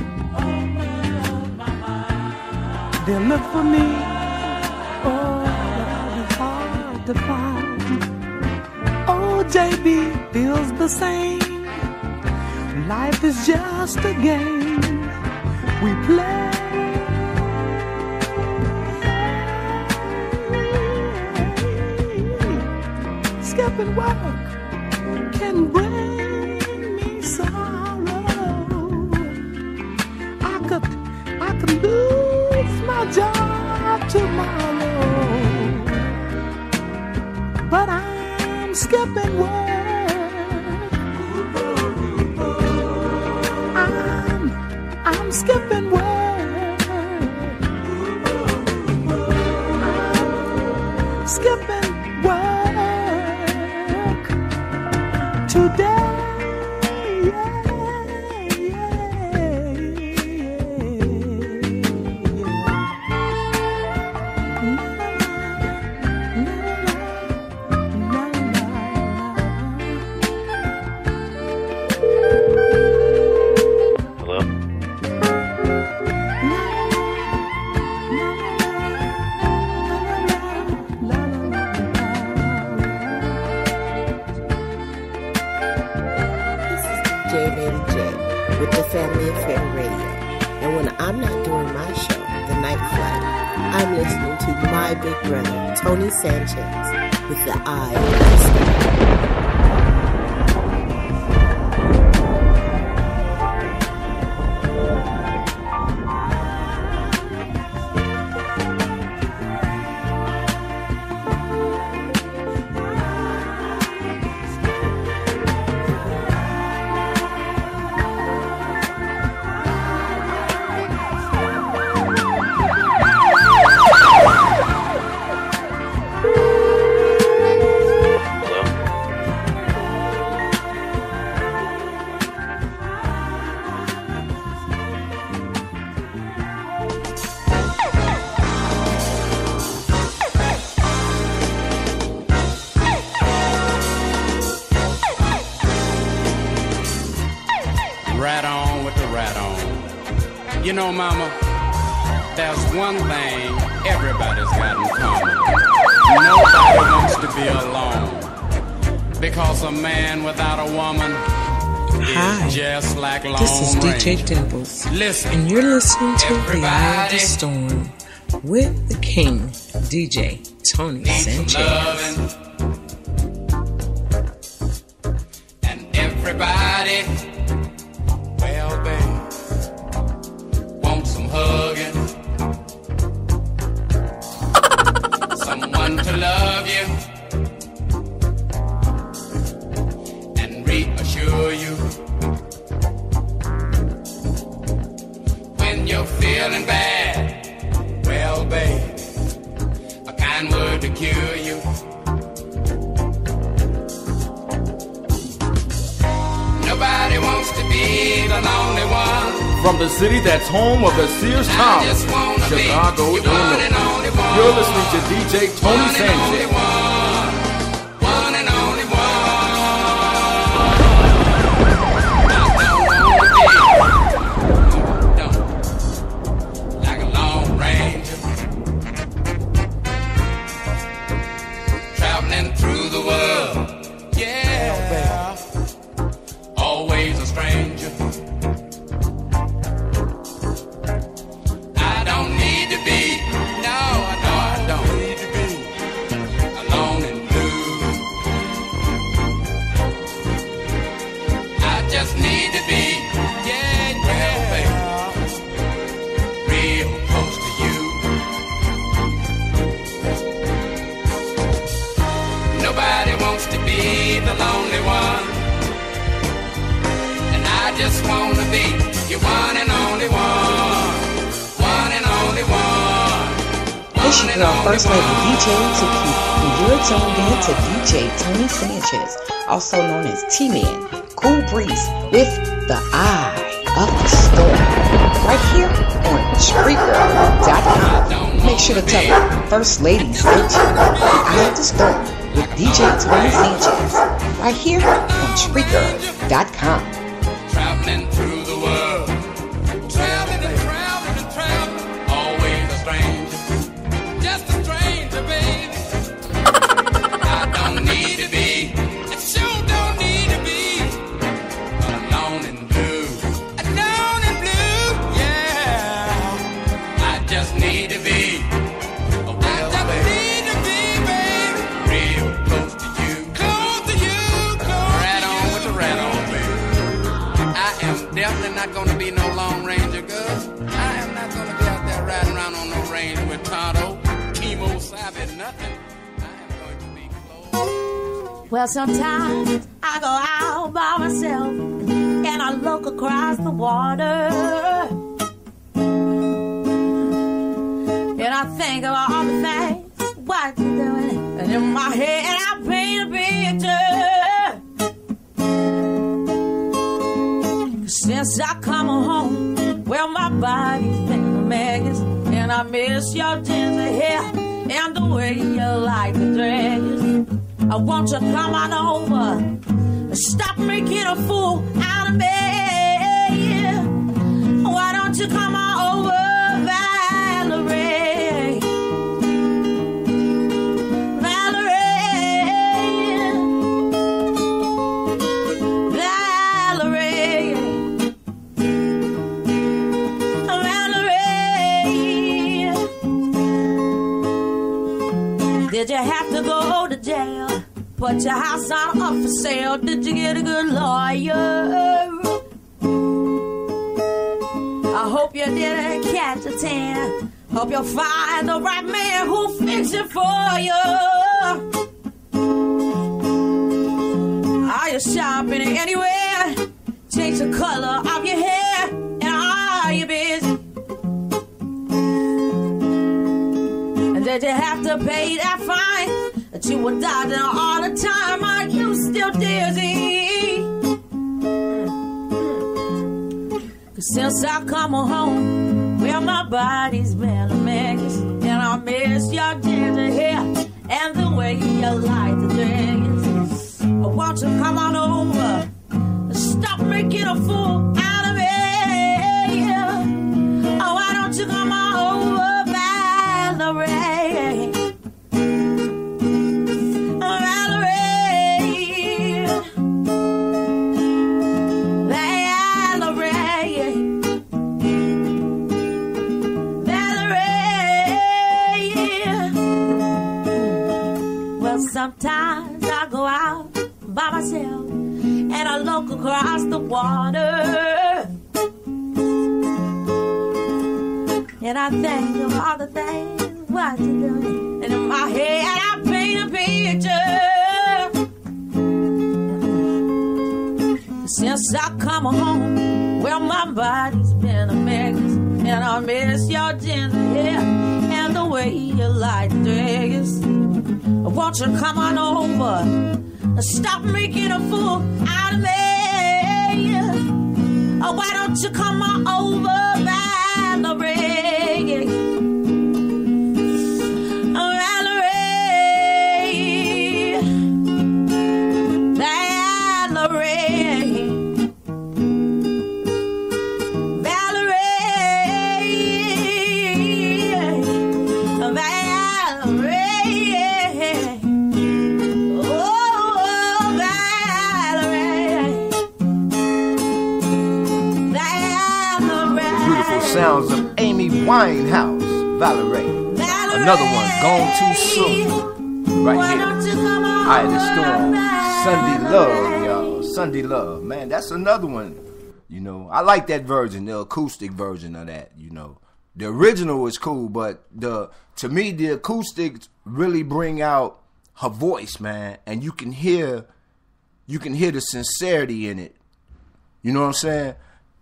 They'll look for me, oh, that'll be hard to find. Oh, JB feels the same. Life is just a game we play. Skipping work can bring me sorrow. I could lose my job tomorrow, but I'm skipping work. I'm skipping work. I'm skipping work today. with the Family Affair Radio. And when I'm not doing my show, The Night Flight, I'm listening to my big brother, Tony Sanchez, with The Eye of the Storm. You know, Mama, there's one thing everybody's got in common. Nobody wants to be alone. Because a man without a woman is just like Lone This is DJ Ranger. Dimples. Listen, and you're listening to The Eye of the Storm with the King, DJ Tony Sanchez. And everybody, well, babe, some hugging, someone to love you and reassure you when you're feeling bad. Well, babe, a kind word to cure you. Nobody wants to be the lonely one. From the city that's home of the Sears Tower, Chicago, Illinois. You're listening to DJ Tony Sanchez. One and only one. Like a Lone Ranger, traveling through the world. Yeah, always a stranger. The lonely one, and I just wanna be your one and only one and only one. It's your girl, First Lady DJ Tiki, and you're tuned in to DJ Tony Sanchez, also known as T-Man, Cool Breeze, with The Eye of the Storm, right here on Spreaker.com. Make sure to tell her First Lady sent you The Eye of the Storm with DJ Tony Sanchez, right here on Spreaker.com. Traveling through the world, traveling and traveling and traveling, always a stranger, just a stranger, baby. I don't need to be, I sure don't need to be alone and blue, yeah. I just need to be. Definitely not gonna be no Lone Ranger, girl. I am not gonna be out there riding around on no range with Tonto, Chemo, Savage, nothing. I am going to be close. Well, sometimes I go out by myself and I look across the water, and I think of all the things what you're doing, and in my head I paint a picture. Since I come home, well, my body's been a mess, and I miss your ginger hair and the way you like the dress. I want you to come on over and stop making a fool out of me. Why don't you come on over, Valerie? Valerie. to go to jail. Put your house on up for sale. Did you get a good lawyer? I hope you didn't catch a tan. Hope you'll find the right man who'll fix it for you. Are you shopping anywhere? Change the color of your hair. And are you busy? And did you have to pay that fine that you were dodging all the time? Are you still dizzy? Cause since I come home, well, my body's been a mess. And I miss your ginger hair and the way you like to dress. Won't you come on over? Stop making a fool out of me. Oh, why don't you come on over, Valerie? Valerie. Valerie. Valerie. Well, sometimes I go out by myself and I look across the water and I think of all the things what you're doing, and in my head I paint a picture. Since I come home, well, my body's been a mess, and I miss your ginger hair and the way you like to dress. Won't you come on over? Stop making a fool out of me. Oh, why don't you come on over, Valerie? Oh, Valerie. Valerie. Sounds of Amy Winehouse, Valerie. Another one, Gone Too Soon. Right here. Eye of the Storm. Sunday Love, y'all. Sunday Love, man. That's another one. You know, I like that version, the acoustic version of that, you know. The original is cool, but to me, the acoustics really bring out her voice, man. And you can hear the sincerity in it. You know what I'm saying?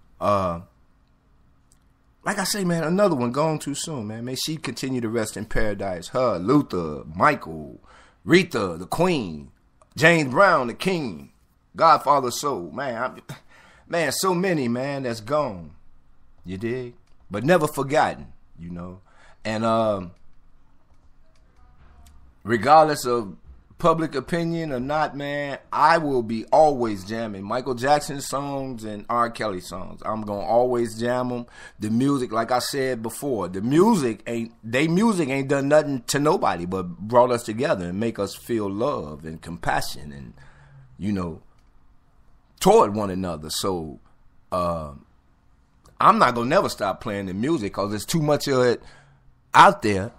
Like I say, man, another one, Gone Too Soon, man. May she continue to rest in paradise. Her, Luther, Michael, Rita, the Queen, James Brown, the King, Godfather Soul. Man, man, so many, man, that's gone. You dig? But never forgotten, you know. And regardless of public opinion or not, man, I will be always jamming Michael Jackson songs and R. Kelly songs. I'm gonna always jam them. The music, like I said before, the music ain't done nothing to nobody but brought us together and make us feel love and compassion and, you know, toward one another. So I'm not gonna never stop playing the music because there's too much of it out there,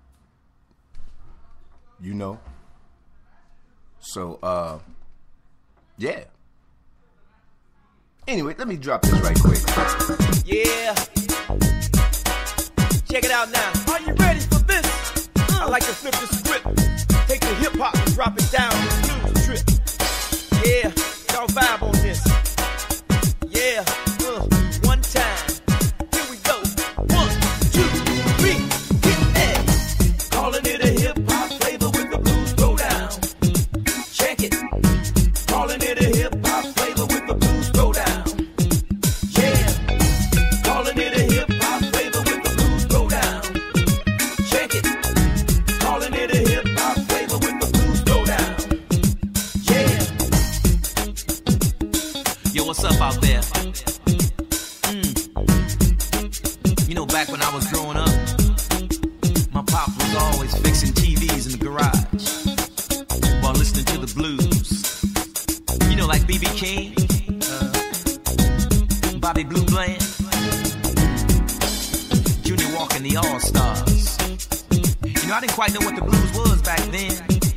you know. So, yeah. Anyway, let me drop this right quick. Yeah. Check it out now. Are you ready for this? I like to flip the script. Take the hip hop and drop it down to the blues trip. Yeah, y'all vibe on this. Yeah, one time. Here we go. 1, 2, 3, hit that. Calling it a hip hop flavor with the blues go down. Check it. Calling it a hip hop flavor with the blues go down. Yeah. Calling it a hip hop flavor with the blues go down. Check it. Calling it a hip hop flavor with the blues go down. Yeah. Yo, what's up out there? You know, back when I was growing up, my pop was always fixing TVs in the garage while listening to the blues. You know, like B.B. King, Bobby Blue Bland, Junior Walker and the All-Stars. You know, I didn't quite know what the blues was back then,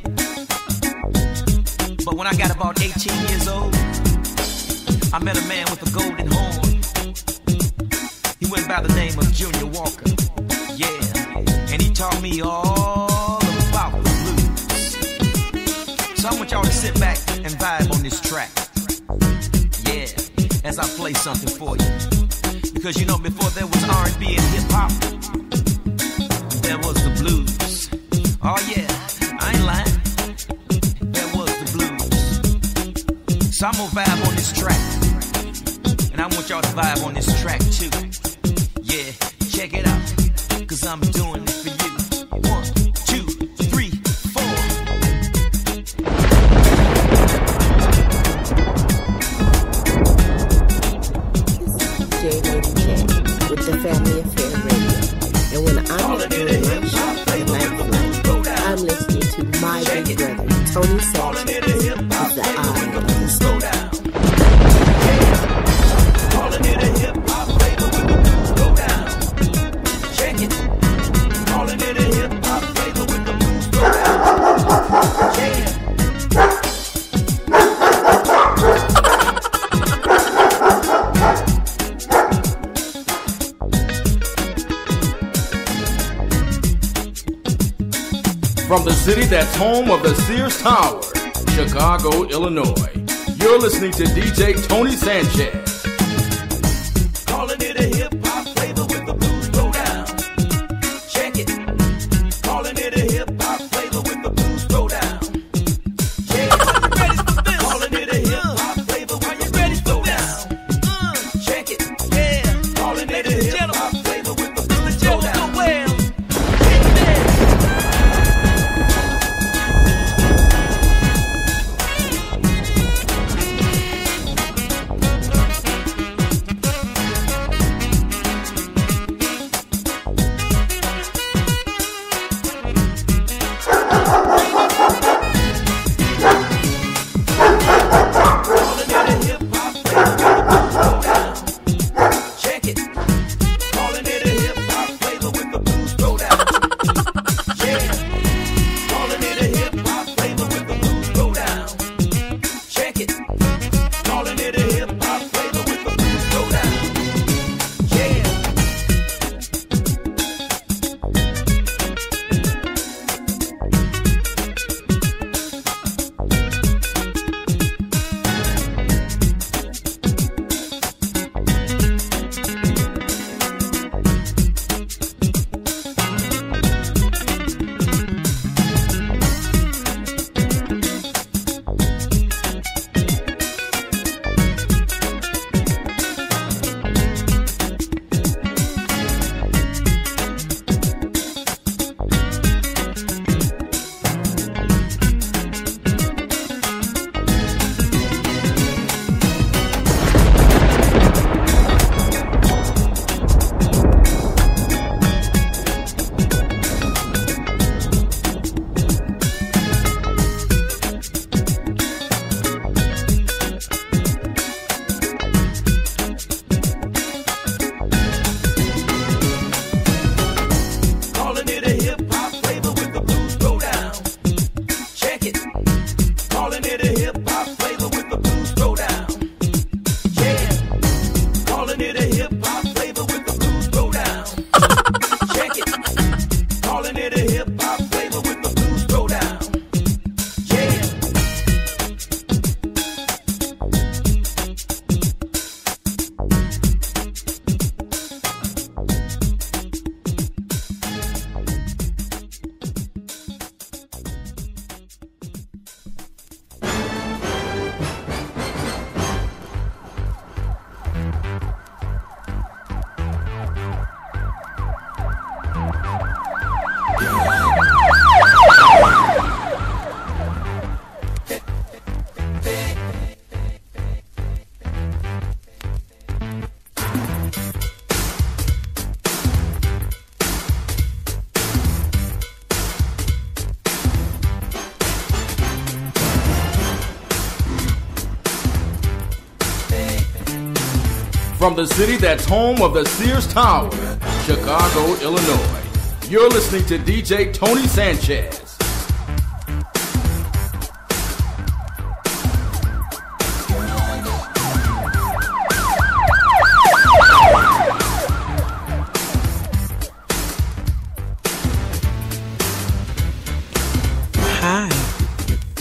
When I got about 18 years old, I met a man with a golden horn. He went by the name of Junior Walker. Yeah, and he taught me all about the blues. So I want y'all to sit back and vibe on this track. Yeah, as I play something for you. Because you know, before there was R&B and hip-hop, there was the blues. Oh yeah, I ain't lying. There was the blues. So I'm gonna vibe on this track. And I want y'all to vibe on this track too. Yeah, check it out. Cause I'm doing it for you. 1, 2, 3, 4. With the Family Affair Radio. And when I'm not doing my show, The Night Flight, I'm listening to my big brother, Tony Sanchez, with the Eye of the Storm. Calling it a hip-hop flavor with the blues go down. Check it. Calling it a hip-hop flavor with the blues go down. Yeah. From the city that's home of the Sears Tower, Chicago, Illinois, you're listening to DJ Tony Sanchez. Calling it a hip-hop flavor with the blues go down. Check it. Calling it a hip-hop flavor with the blues go down. Yeah. Ready for this? Calling it a hip-hop flavor with the blues go down. Check it. Yeah. Calling it a hip-hop flavor with the blues go down. From the city that's home of the Sears Tower, Chicago, Illinois, you're listening to DJ Tony Sanchez.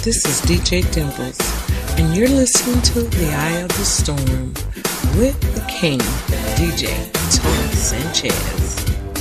This is DJ Dimples, and you're listening to The Eye of the Storm with the king, DJ Tony Sanchez.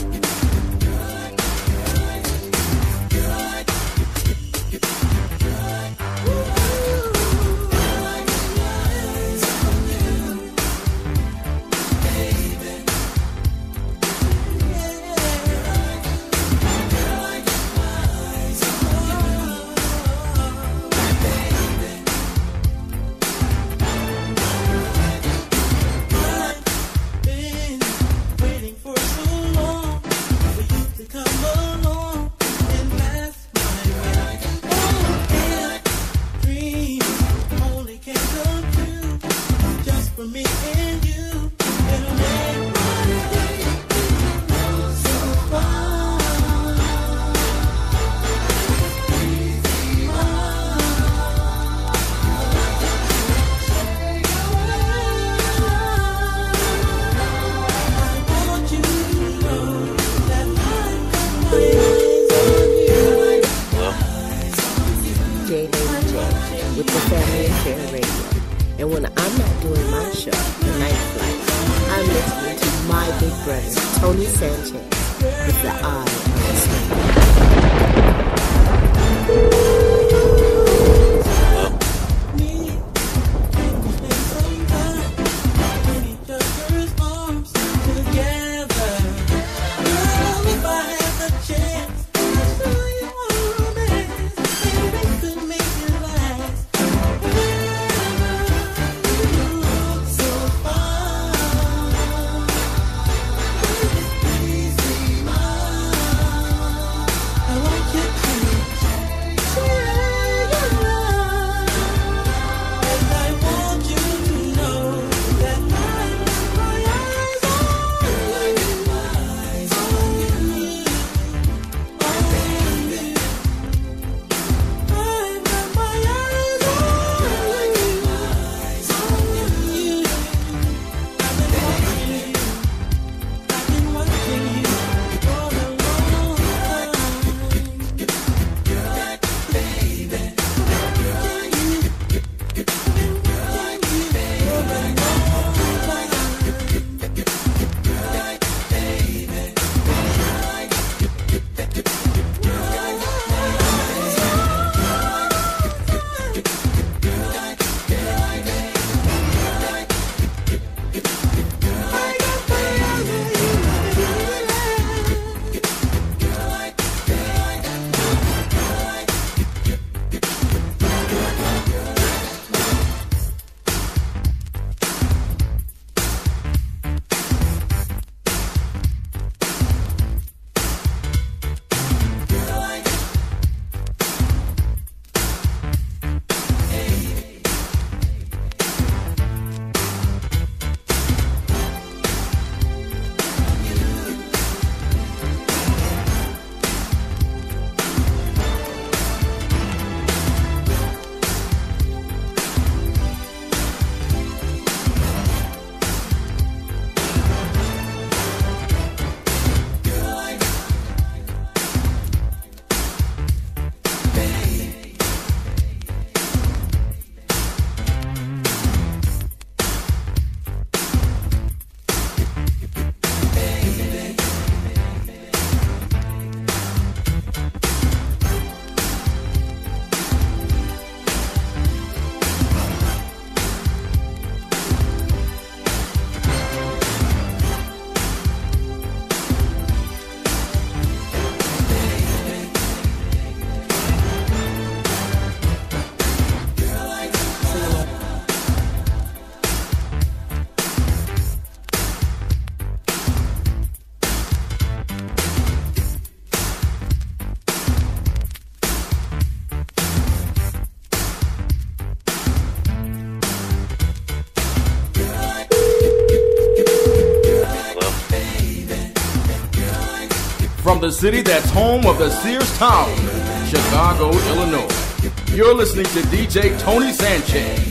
From the city that's home of the Sears Tower, Chicago, Illinois, you're listening to DJ Tony Sanchez.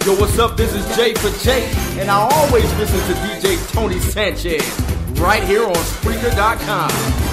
Yo, what's up? This is Jay for Jay, and I always listen to DJ Tony Sanchez right here on Spreaker.com.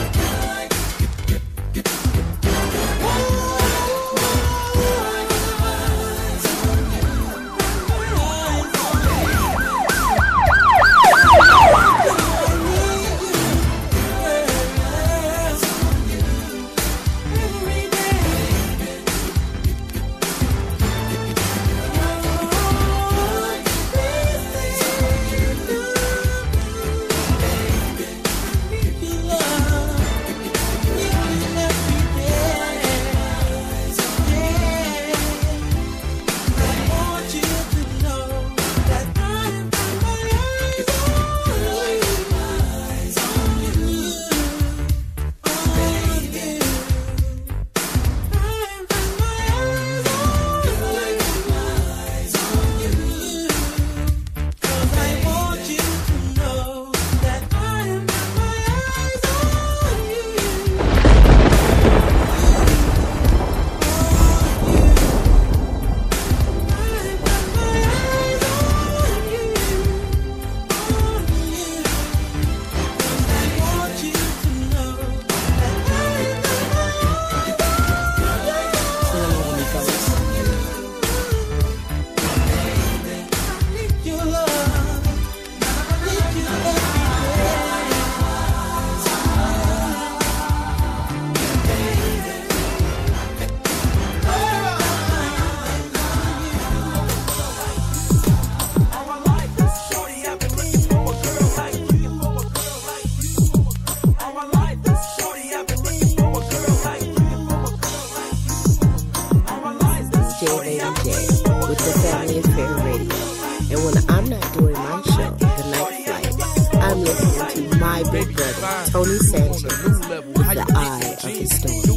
Tony Sanchez with the eye of the storm.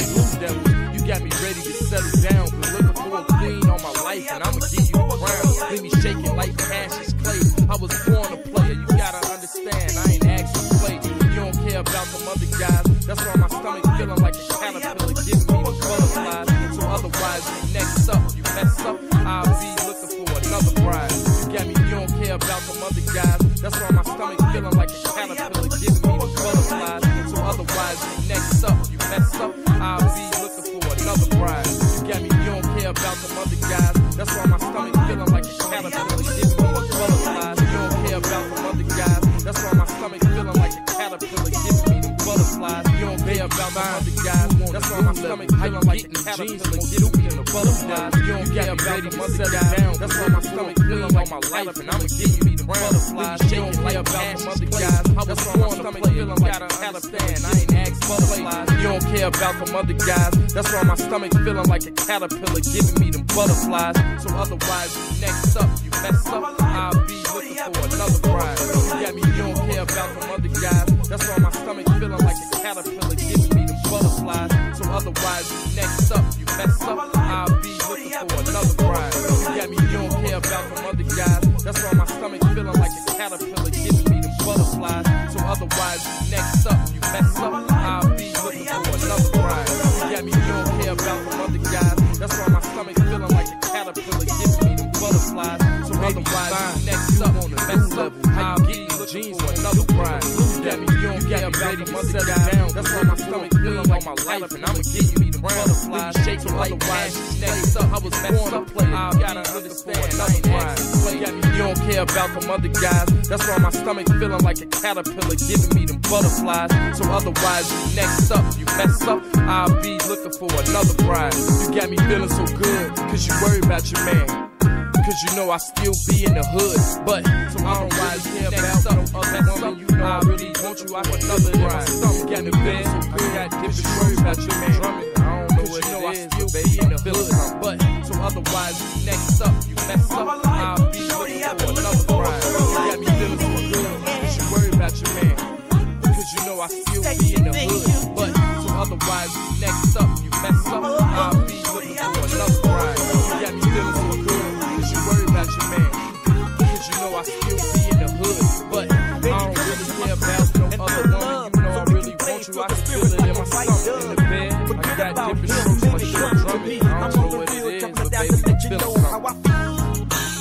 You got me ready to settle down. Been looking for a queen all my life, and I'ma give you the crown. Leave me shaking like Cassius Clay. I was born a player, you gotta understand. I ain't asking to play. You don't care about them other guys. That's why my stomach feeling like a caterpillar, giving me the butterflies. So otherwise, you next up, you mess up, I'll be looking for another bride. You got me, you don't care about them other guys. That's why my stomach feeling like a caterpillar, giving me the butterflies. So otherwise, you next up, you mess up, I'll be looking for another bride. You got me, you don't care about them other guys. That's why my stomach feeling like a caterpillar, giving me the butterflies. You don't care about them other guys. That's why my stomach feeling like a caterpillar, giving me the butterflies. You don't care about them other guys. That's why my stomach feeling like a caterpillar, giving me the butterflies. You don't care about them other guys. That's why my stomach feeling like my life, and I'ma give you the butterflies. You don't care about them other guys. That's why my stomach feeling like a caterpillar. I ain't asked butterflies. You don't care about them other guys. That's why my stomach feeling like a caterpillar, giving me them butterflies. So otherwise, next up, you mess up, I'll be looking for another bride. You got me, you don't care about them other guys. That's why my stomach feeling like a caterpillar, giving me them butterflies. So otherwise, next up, you mess up, I'll be looking for another bride. You got me, you don't care about them other guys. That's why my stomach feeling like a caterpillar, giving me them butterflies. So otherwise, next up, you mess up, I'll be looking for another bride. You got me, you don't care about them other guys. That's why my stomach feeling like a caterpillar, giving me them butterflies. So otherwise, next up, you mess up, I'll be looking for another bride. You got me, you don't care about them other guys. That's why my stomach feeling like my life, and I'ma give you the butterflies. Shake so otherwise, next up, I was born to play. I gotta understand, I ain't asking to play. You don't care about them other guys. That's why my stomach feeling like a caterpillar, giving me them butterflies. So otherwise, next up, you mess up, I'll be looking for another bride. You got me feeling so good, cause you worry about your man. Cause you know I still be in the hood, but so I don't really care about no other woman. You know I really want you out another bride. You got me feeling so good, got different worry about your man. I don't know what you know, I still be in the hood, but so otherwise, next up, you mess up, I'll be looking for another bride. You got me feeling so good, cause you worry about your man. Cause you know I still be in the hood, but so otherwise, next up, you mess up, I'll be looking for another bride. You got me feeling so good, cause you worry about your man. Cause you know I still be in the hood, but I don't really care about no other woman. You know I really want you, I can feel it in my stomach, in the bed. I got different strokes, my shirt drumming. I don't know what it is, but baby, I'm feeling something.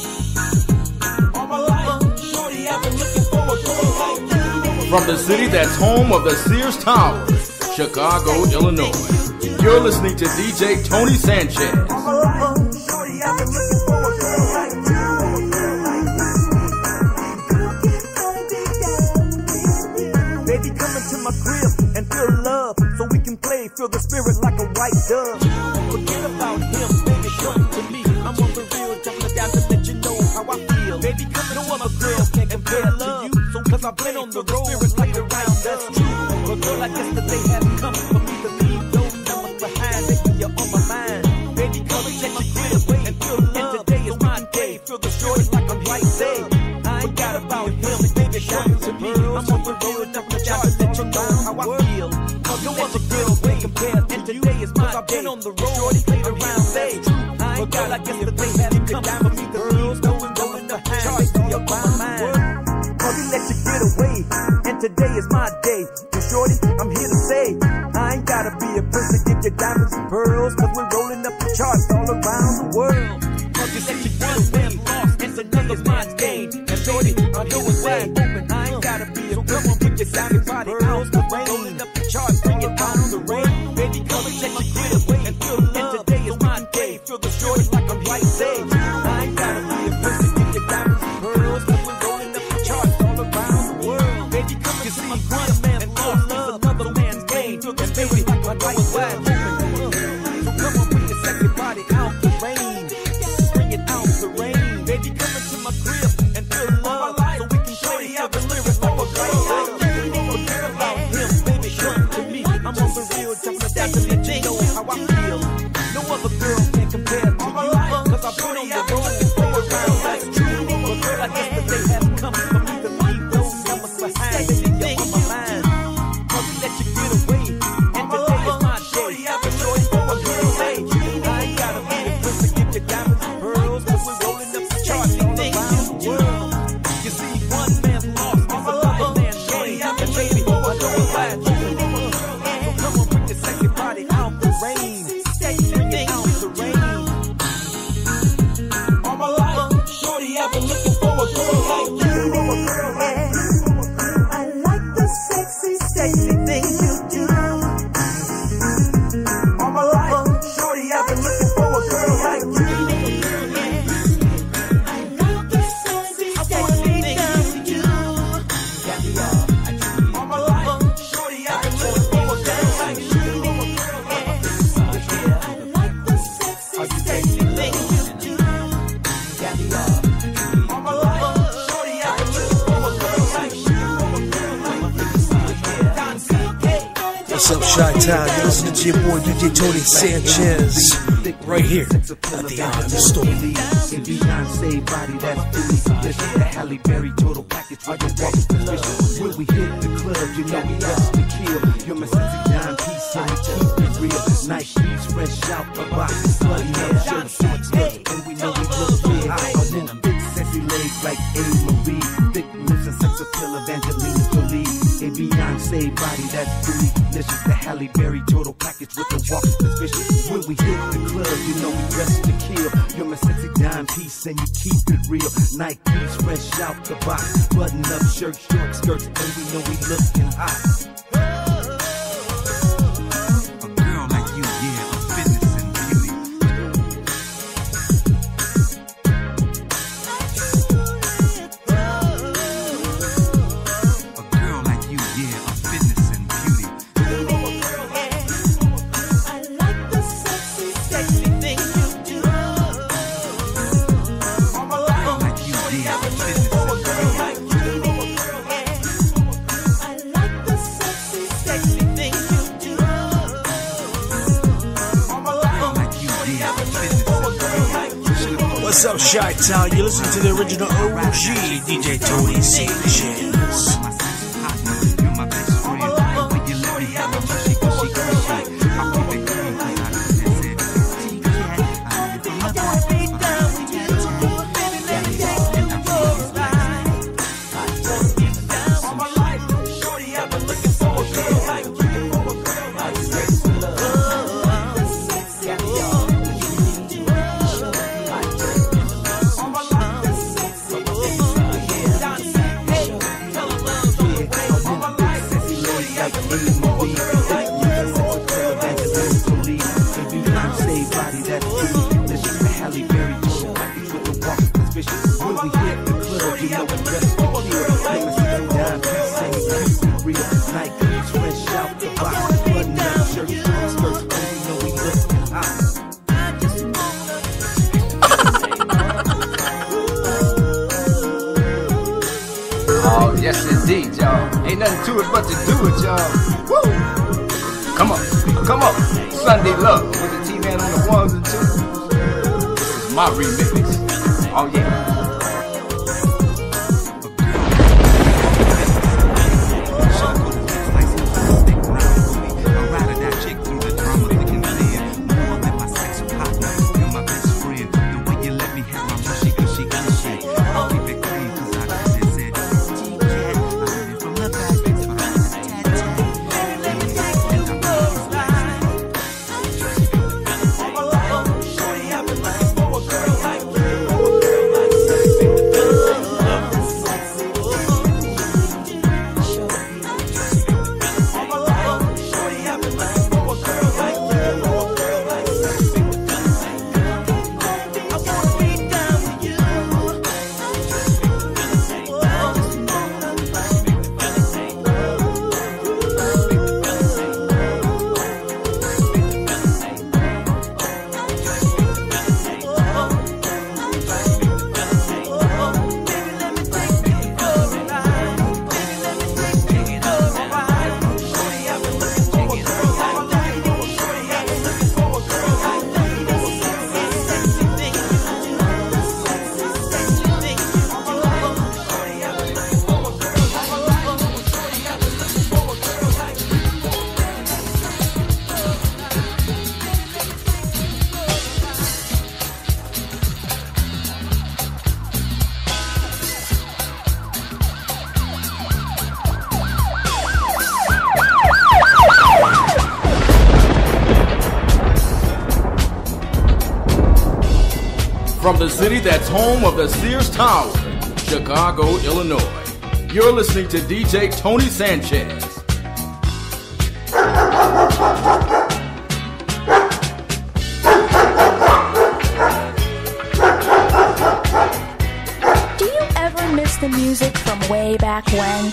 from the city that's home of the Sears Tower, Chicago, Illinois. You're listening to DJ Tony Sanchez. Baby, come into my crib and feel love, so we can play, feel the spirit like a white dove. Forget about him, baby, come to me. I'm on the real, jumping down to let you know how I feel. Baby, come no other girl can compare to you, so cause I've been on the road, spirit like around, that's true. But girl, I guess the day has come for me to leave those numbers behind, baby, you're on my mind. Baby, come and let you get away and feel love, and today is my day, feel the joy like a right day. I ain't got about him, baby, come to me. I'm on the road, jumping down to let you know how I feel. No other girl can compare, and today is my day. I've been on the road, shorty played around, say I ain't got, I guess the day has come for me to leave those numbers behind, baby, you're on my mind. Cause we let you get away, and today is my day. And shorty, I'm here to say, I ain't gotta be a prince to give you diamonds and pearls, cause we're rolling up the charts all around the world. Cause we let you get away, and today is my day. And shorty, I know it's wide open, I ain't gotta be a prince to give you diamonds and pearls, cause we're rolling up the charts, bring it down the rain. Baby, come and let you get away, and feel love, and today is my day. Feel the joy like a right day. I ain't gotta be a prince to give you diamonds and pearls, cause we're rolling up the charts all around the world. Baby, come and see one man and love another man's game. Feel the baby like a right wide open. So come on, bring your sexy body out the rain. Bring it out the rain. Baby, come into my crib and feel love, so we can show you how the lyrics like a right day. Forget about him, baby, come to me. I'm on the real, jumping down to let you know how I feel. No other girl can compare to you, cause I've been on the road and go around, that's true. But girl, I guess the day has come for me to leave those numbers behind, baby, you're on my mind. Cause we let you get away, and today is my day. I've been shorty for a girl, say I ain't gotta be a prince to give you diamonds and pearls, cause we're rolling up the charts all around the world. You see, one man's lost is another man's gain. And baby, I know it's right. So come on, bring your sexy body out the rain. Bring it out the rain. All my life, shorty, I've been looking for a girl like you. I like the sexy things you do. All my life, shorty, I've been looking for a girl like you. I like the sexy things you do. All my life, shorty, I've been looking for a girl like you. I like the sexy things you do. All my life, shorty, I've been looking for a girl like you. What's up, Chi-Town? You're listening to your boy DJ Tony Sanchez right here at the Eye of the Storm. Beyonce body that's fully this is the Halle Berry total package for your walk suspicious. When we hit the club, you know we just to kill. You're my sexy dime piece and we keep it real. Nice beats fresh out the box, slutty hair, shirt, short skirts, and we know we look good. I want them big sexy legs like A. Marie, thick lips and sex appeal of Angelina Jolie. A Beyonce body that's fully delicious. The Halle Berry total package with the walk suspicious. When we hit the club, you know we dress to kill. You're my sexy dime piece and you keep it real. Nike's fresh out the box, button up shirt, short skirts, and we know we looking hot. A girl like you, yeah, a fitness and beauty. A girl like you, yeah, a fitness and beauty. I like the sexy things you do. All my life, like you, yeah, a fitness for a girl like you. I like the sexy things you do. All my life, like you, yeah, a fitness for a girl like you. What's up, Chi-Town? You're listening to the original OG DJ Tony Sanchez. kill. You know we dressed to kill. Nemesis dime piece, and we keep it real. Nike fresh out the box, button up shirt, skirts, you know we looking hot. Oh, yes indeed, y'all. Ain't nothing to it but to do it, y'all. Woo! Come on, come on. Sunday Love with the T-Man on the ones and twos. This is my remix. Oh, yeah. From the city that's home of the Sears Tower, Chicago, Illinois, you're listening to DJ Tony Sanchez. Do you ever miss the music from way back when?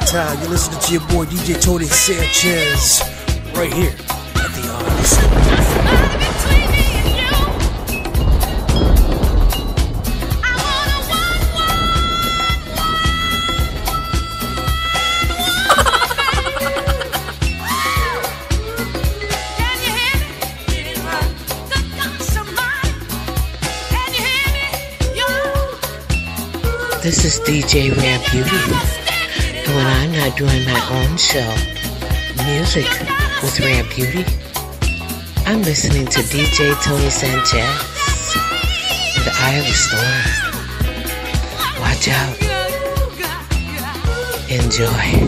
Chi-Town. You're listening to your boy DJ Tony Sanchez right here at the Eye Store. This is DJ Rare Beauty, and when I'm not doing my own show, Music with Rare Beauty, I'm listening to DJ Tony Sanchez in the Eye of the Storm. Watch out. Enjoy.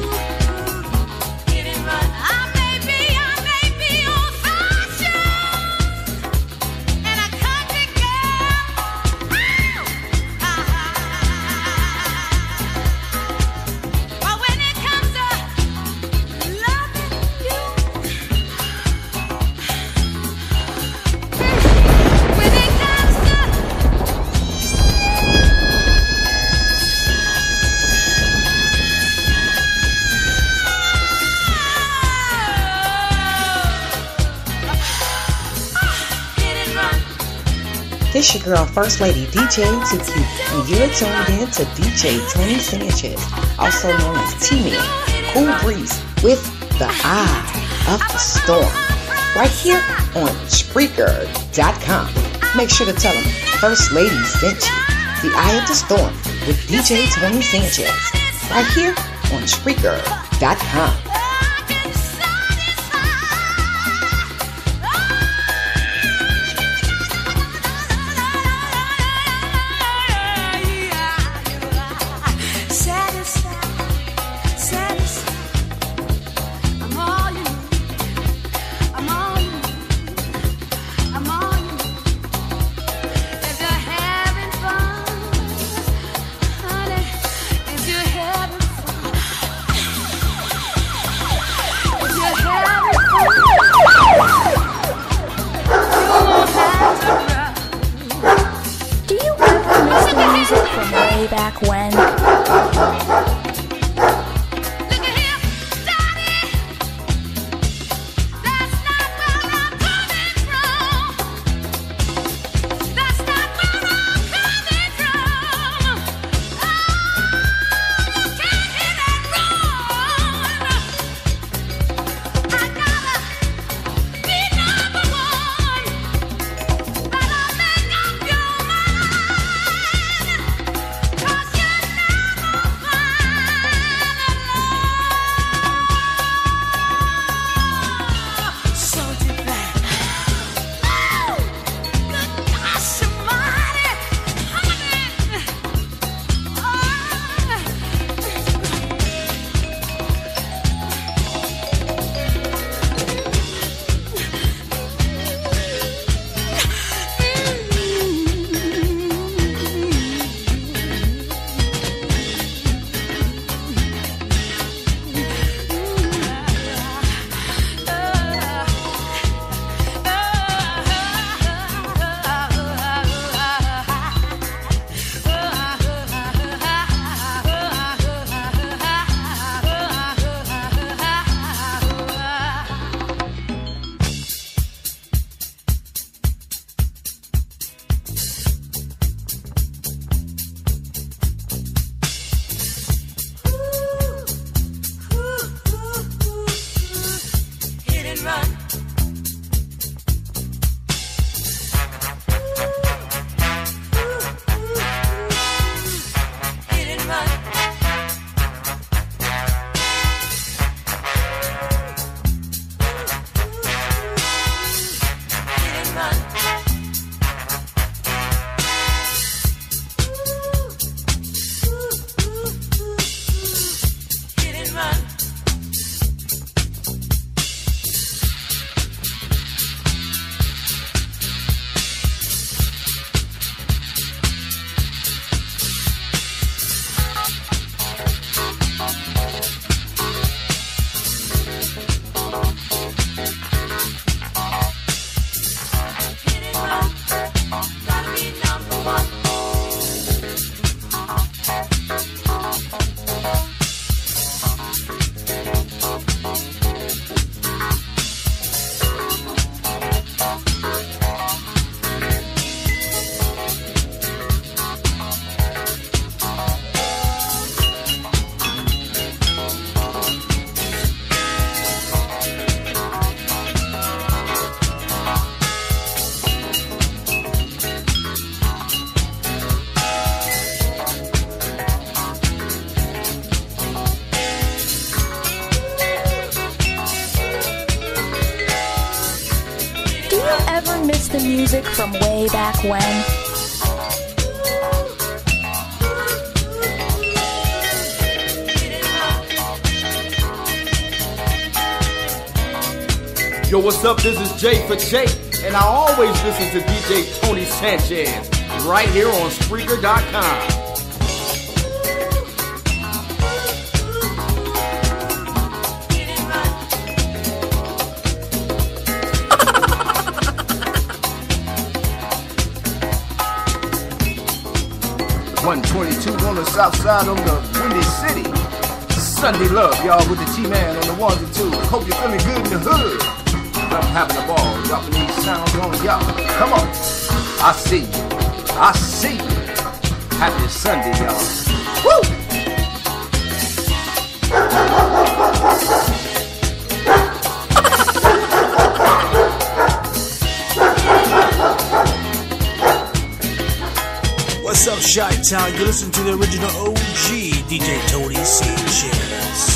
This your girl, First Lady DJ TQ, and you're tuned in to DJ Tony Sanchez, also known as T-Man, Cool Breeze, with the Eye of the Storm, right here on Spreaker.com. Make sure to tell them First Lady sent you. The Eye of the Storm with DJ Tony Sanchez, right here on Spreaker.com. Back when ever miss the music from way back when? Yo, what's up? This is Jay for Jay, and I always listen to DJ Tony Sanchez right here on Spreaker.com. .122 on the south side on the Windy City. Sunday love, y'all, with the T-Man on the ones and twos. Hope you're feeling good in the hood. I'm having a ball, dropping these sounds on y'all. Come on. I see you. I see you. Happy Sunday, y'all. Woo! What's up, Chi-Town? You listen to the original OG, DJ Tony Sanchez.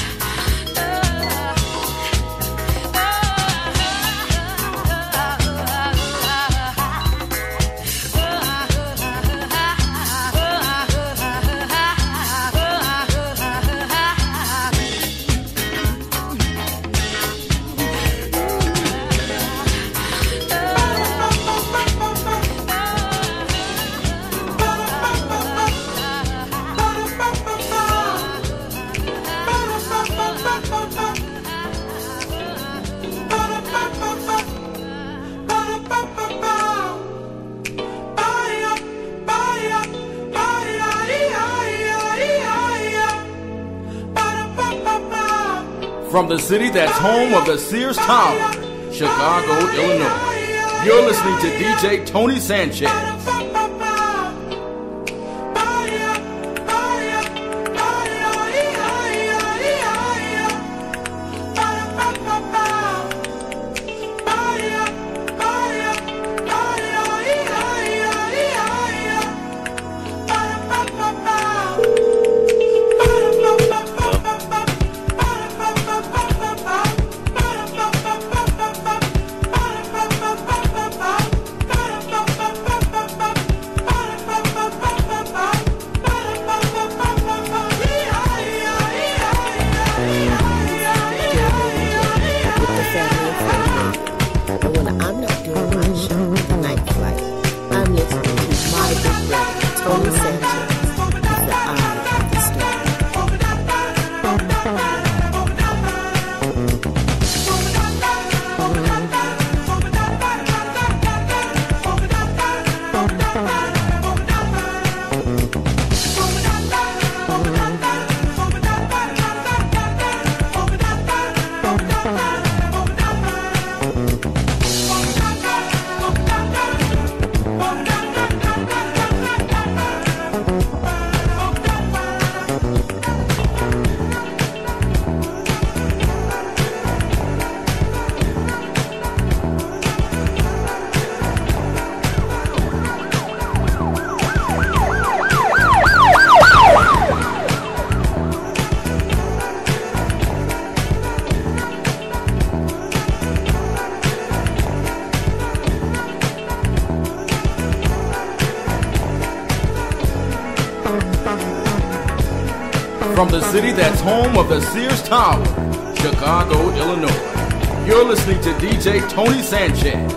From the city that's home of the Sears Tower, Chicago, Illinois, you're listening to DJ Tony Sanchez. From the city that's home of the Sears Tower, Chicago, Illinois, you're listening to DJ Tony Sanchez.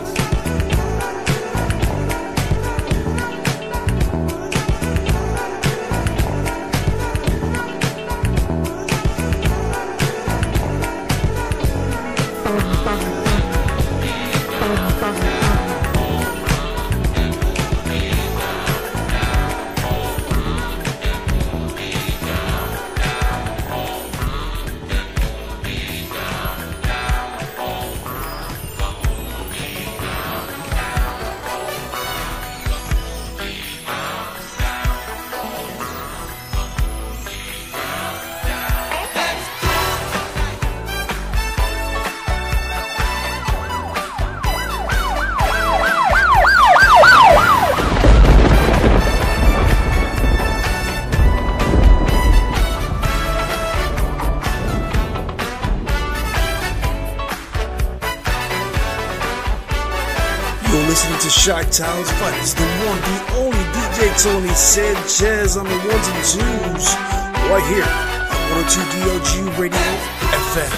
You're listening to Chi-Town's finest, the one, the only DJ Tony Sanchez on the ones and twos, right here on 102 DLG Radio FM.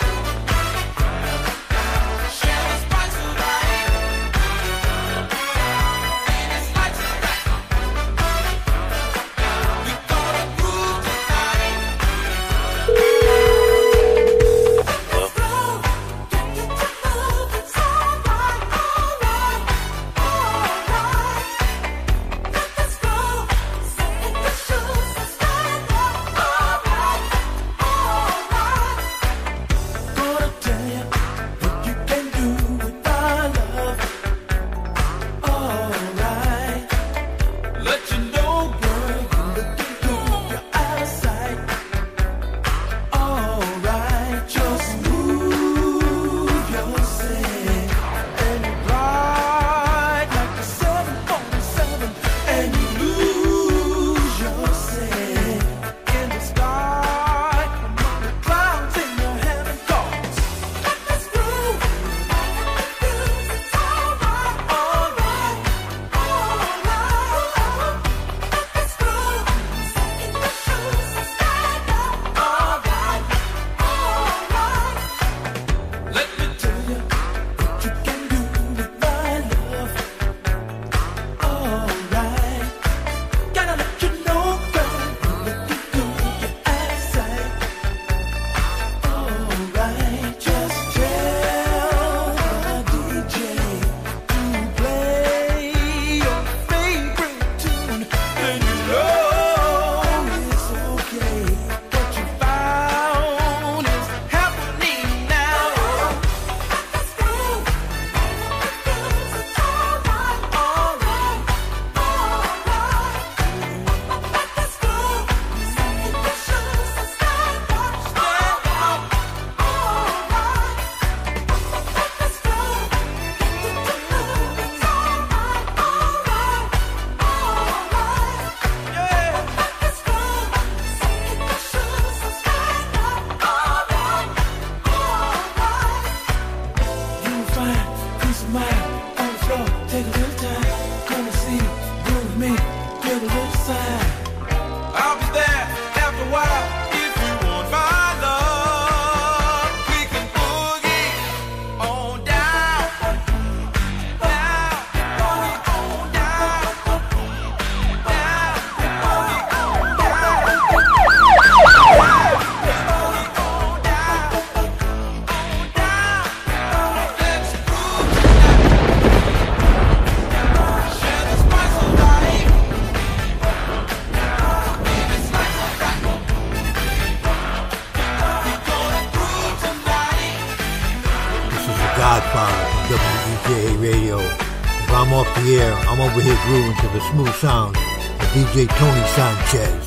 I'm over here grooving to the smooth sound of DJ Tony Sanchez.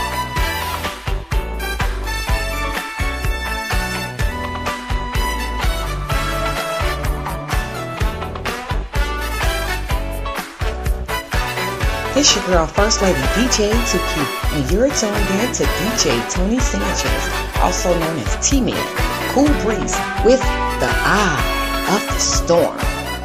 It's your girl, First Lady DJ Tuki, and you're tuned in to DJ Tony Sanchez, also known as T-Man, Cool Breeze, with the Eye of the Storm.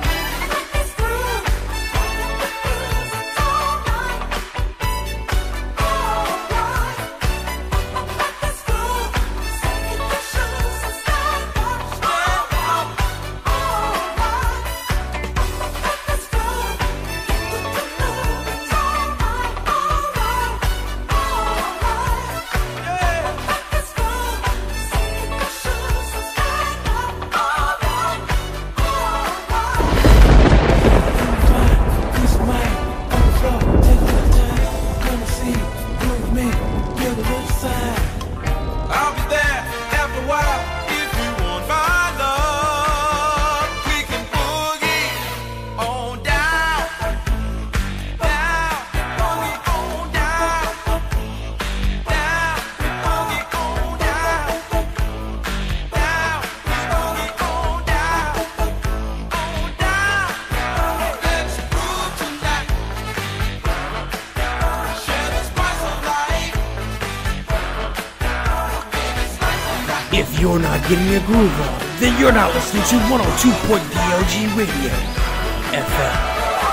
If you're not getting your groove on, then you're not listening to 102.DLG Radio. FM.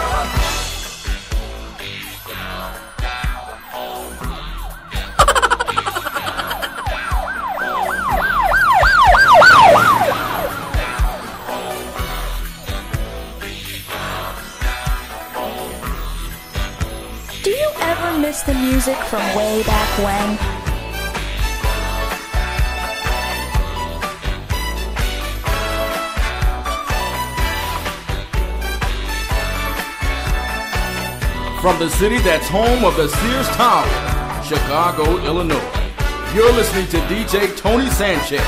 Do you ever miss the music from way back when? From the city that's home of the Sears Tower, Chicago, Illinois, you're listening to DJ Tony Sanchez.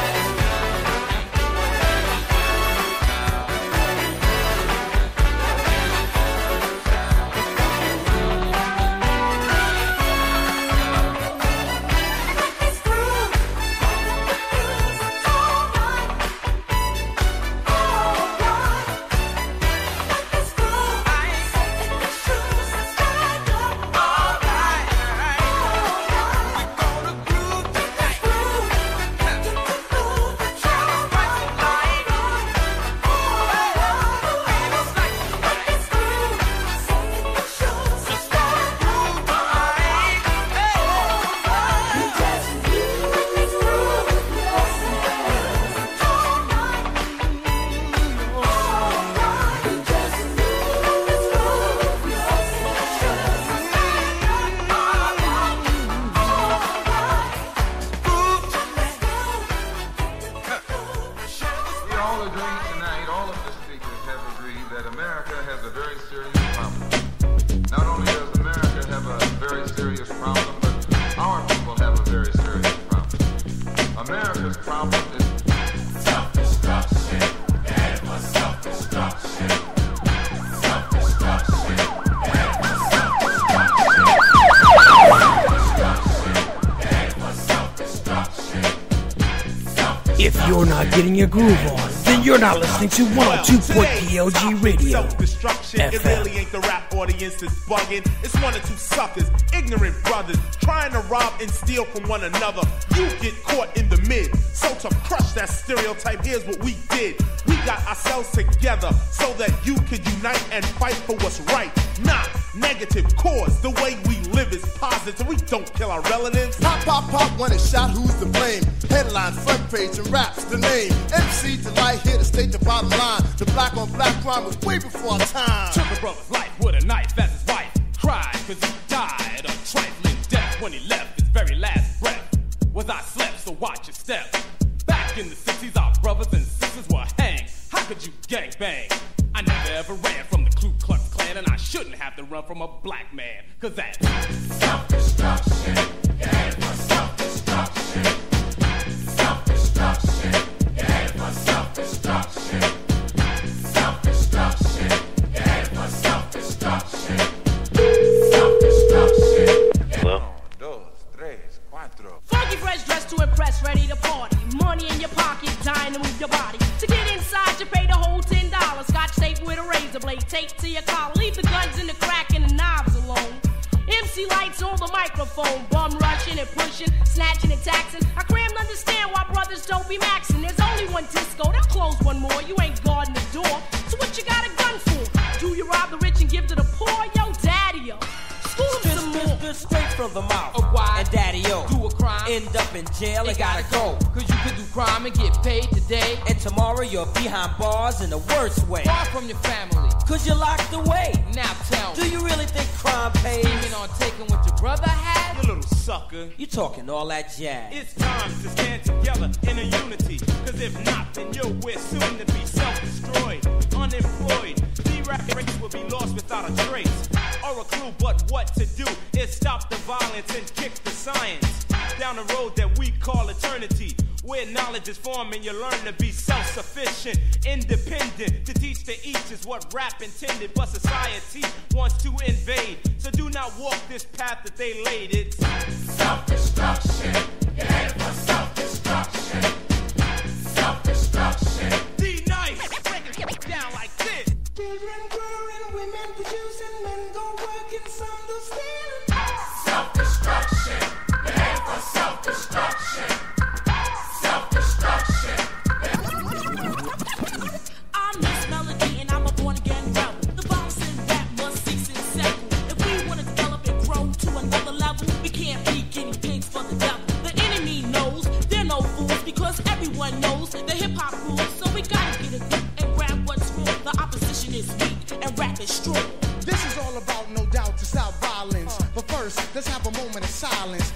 If you're not getting your groove on, then you're not listening to 102.3 DLG Radio. Self-destruction, it really ain't the rap audience that's bugging. It's one or two suckers, ignorant brothers, trying to rob and steal from one another. You get caught in the mid. So to crush that stereotype, here's what we did. We got ourselves together so that you could unite and fight for what's right. Not negative cause. The way we live is positive. We don't kill our relatives. Pop, pop, pop, when it's shot, who's to blame? Headlines, front page, and raps the name. MC Delight here to state the bottom line. The black on black crime was way before our time. Took a brother's life with a knife as his wife. Cried cause he died of trifling death when he left his very last breath. Was I slept, so watch your step. Back in the 60s, our brothers and sisters were hanged. How could you gangbang? I never ever ran from the Ku Klux Klan, and I shouldn't have to run from a black man, cause that's self-destruction. Yeah, it was self-destruction. Self-destruction. Yeah, it was self-destruction. Self-destruction. Yeah, it was self-destruction. Self-destruction. Hello? Funky fresh dressed to impress, ready to party. Money in your pocket, dying to move your body. To get inside, you pay the whole $10. Scotch tape with a razor blade, tape to your collar. Leave the guns in the crack and the knobs alone. MC Lights on the microphone, bum rushing and pushing, snatching and taxing. I crammed to understand why brothers don't be maxing. There's only one disco, they'll close one more. You ain't guarding the door, so what you got a gun for? Do you rob the rich and give to the poor? Yo, daddy-o. Straight from the mouth of why and daddy-o do a crime, end up in jail and gotta go. Cause you could do crime and get paid today, and tomorrow you're behind bars in the worst way. Far from your family, cause you're locked away. Now tell me, do you really think crime pays? Scheming on taking what your brother had? You little sucker. You talking all that jazz. It's time to stand together in a unity. Cause if not, then we're soon to be self-destroyed, unemployed. The-rap race will be lost without a trace or a clue, but what to do is stop the violence and kick the science down the road that we call eternity, where knowledge is formed and you learn to be self-sufficient, independent. To teach to each is what rap intended, but society wants to invade. So do not walk this path that they laid. It's self-destruction. Yeah, it was self-destruction. Self-destruction. D-Nice, break it down like this. Children growing, women producing, men go working, some do stealing. Self-destruction. Yeah, it was self-destruction. Self-destruction. I'm Miss Melody and I'm a born-again rebel. The is weak and rap is strong. This is all about, no doubt, to stop violence. But first, let's have a moment of silence.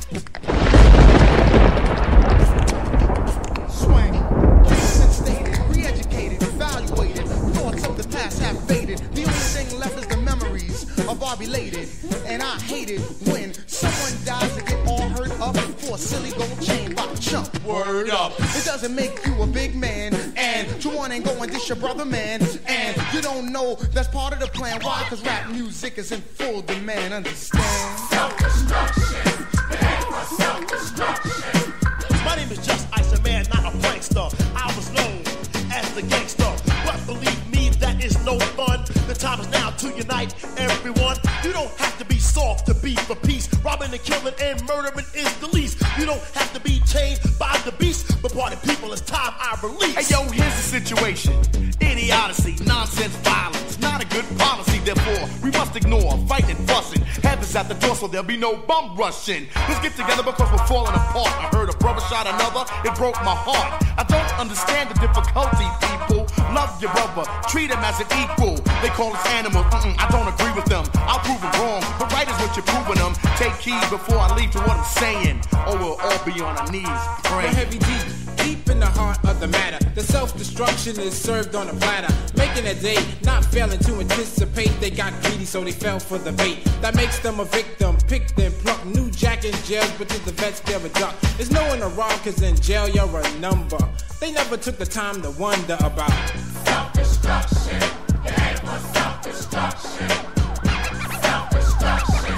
Swing. Since stated, re-educated, evaluated. Thoughts of the past have faded. The only thing left is the memories of our belated. And I hate it when someone dies to get all hurt up for a silly gold chain by chump. Word up. It doesn't make you a big man. And you want and go and dish your brother, man. And you don't know that's part of the plan. Why? Cause rap music is in full demand. Understand? Self-destruction. Self-destruction. My name is Just Ice, a man, not a prankster. I was known as the gangster. But believe me, that is no fun. The time is now to unite everyone. You don't have to be soft to be for peace. Robbing and killing and murdering is the least. You don't have to be chained by the beast. But party people, it's time I release. Hey yo, here's the situation. Idiocy, nonsense, violence. Not a good policy, therefore we must ignore fighting, fussing. Heaven's at the door, so there'll be no bum rushing. Let's get together because we're falling apart. I heard a brother shot another, it broke my heart. I don't understand the difficulty, people. Love your brother, treat him as an equal. They call us animals, I don't agree with them. I'll prove them wrong, but right is what you're proving them. Take heed before I leave to what I'm saying, or we'll all be on our knees praying. The heavy D, deep in the heart of the matter. The self-destruction is served on a platter, making a day, not failing to anticipate. They got greedy, so they fell for the bait. That makes them a victim, picked and plucked. New jack in jail, but to the vets they're a duck. There's no one around, cause in jail you're a number. They never took the time to wonder about self-destruction. It ain't for self-destruction. Self-destruction.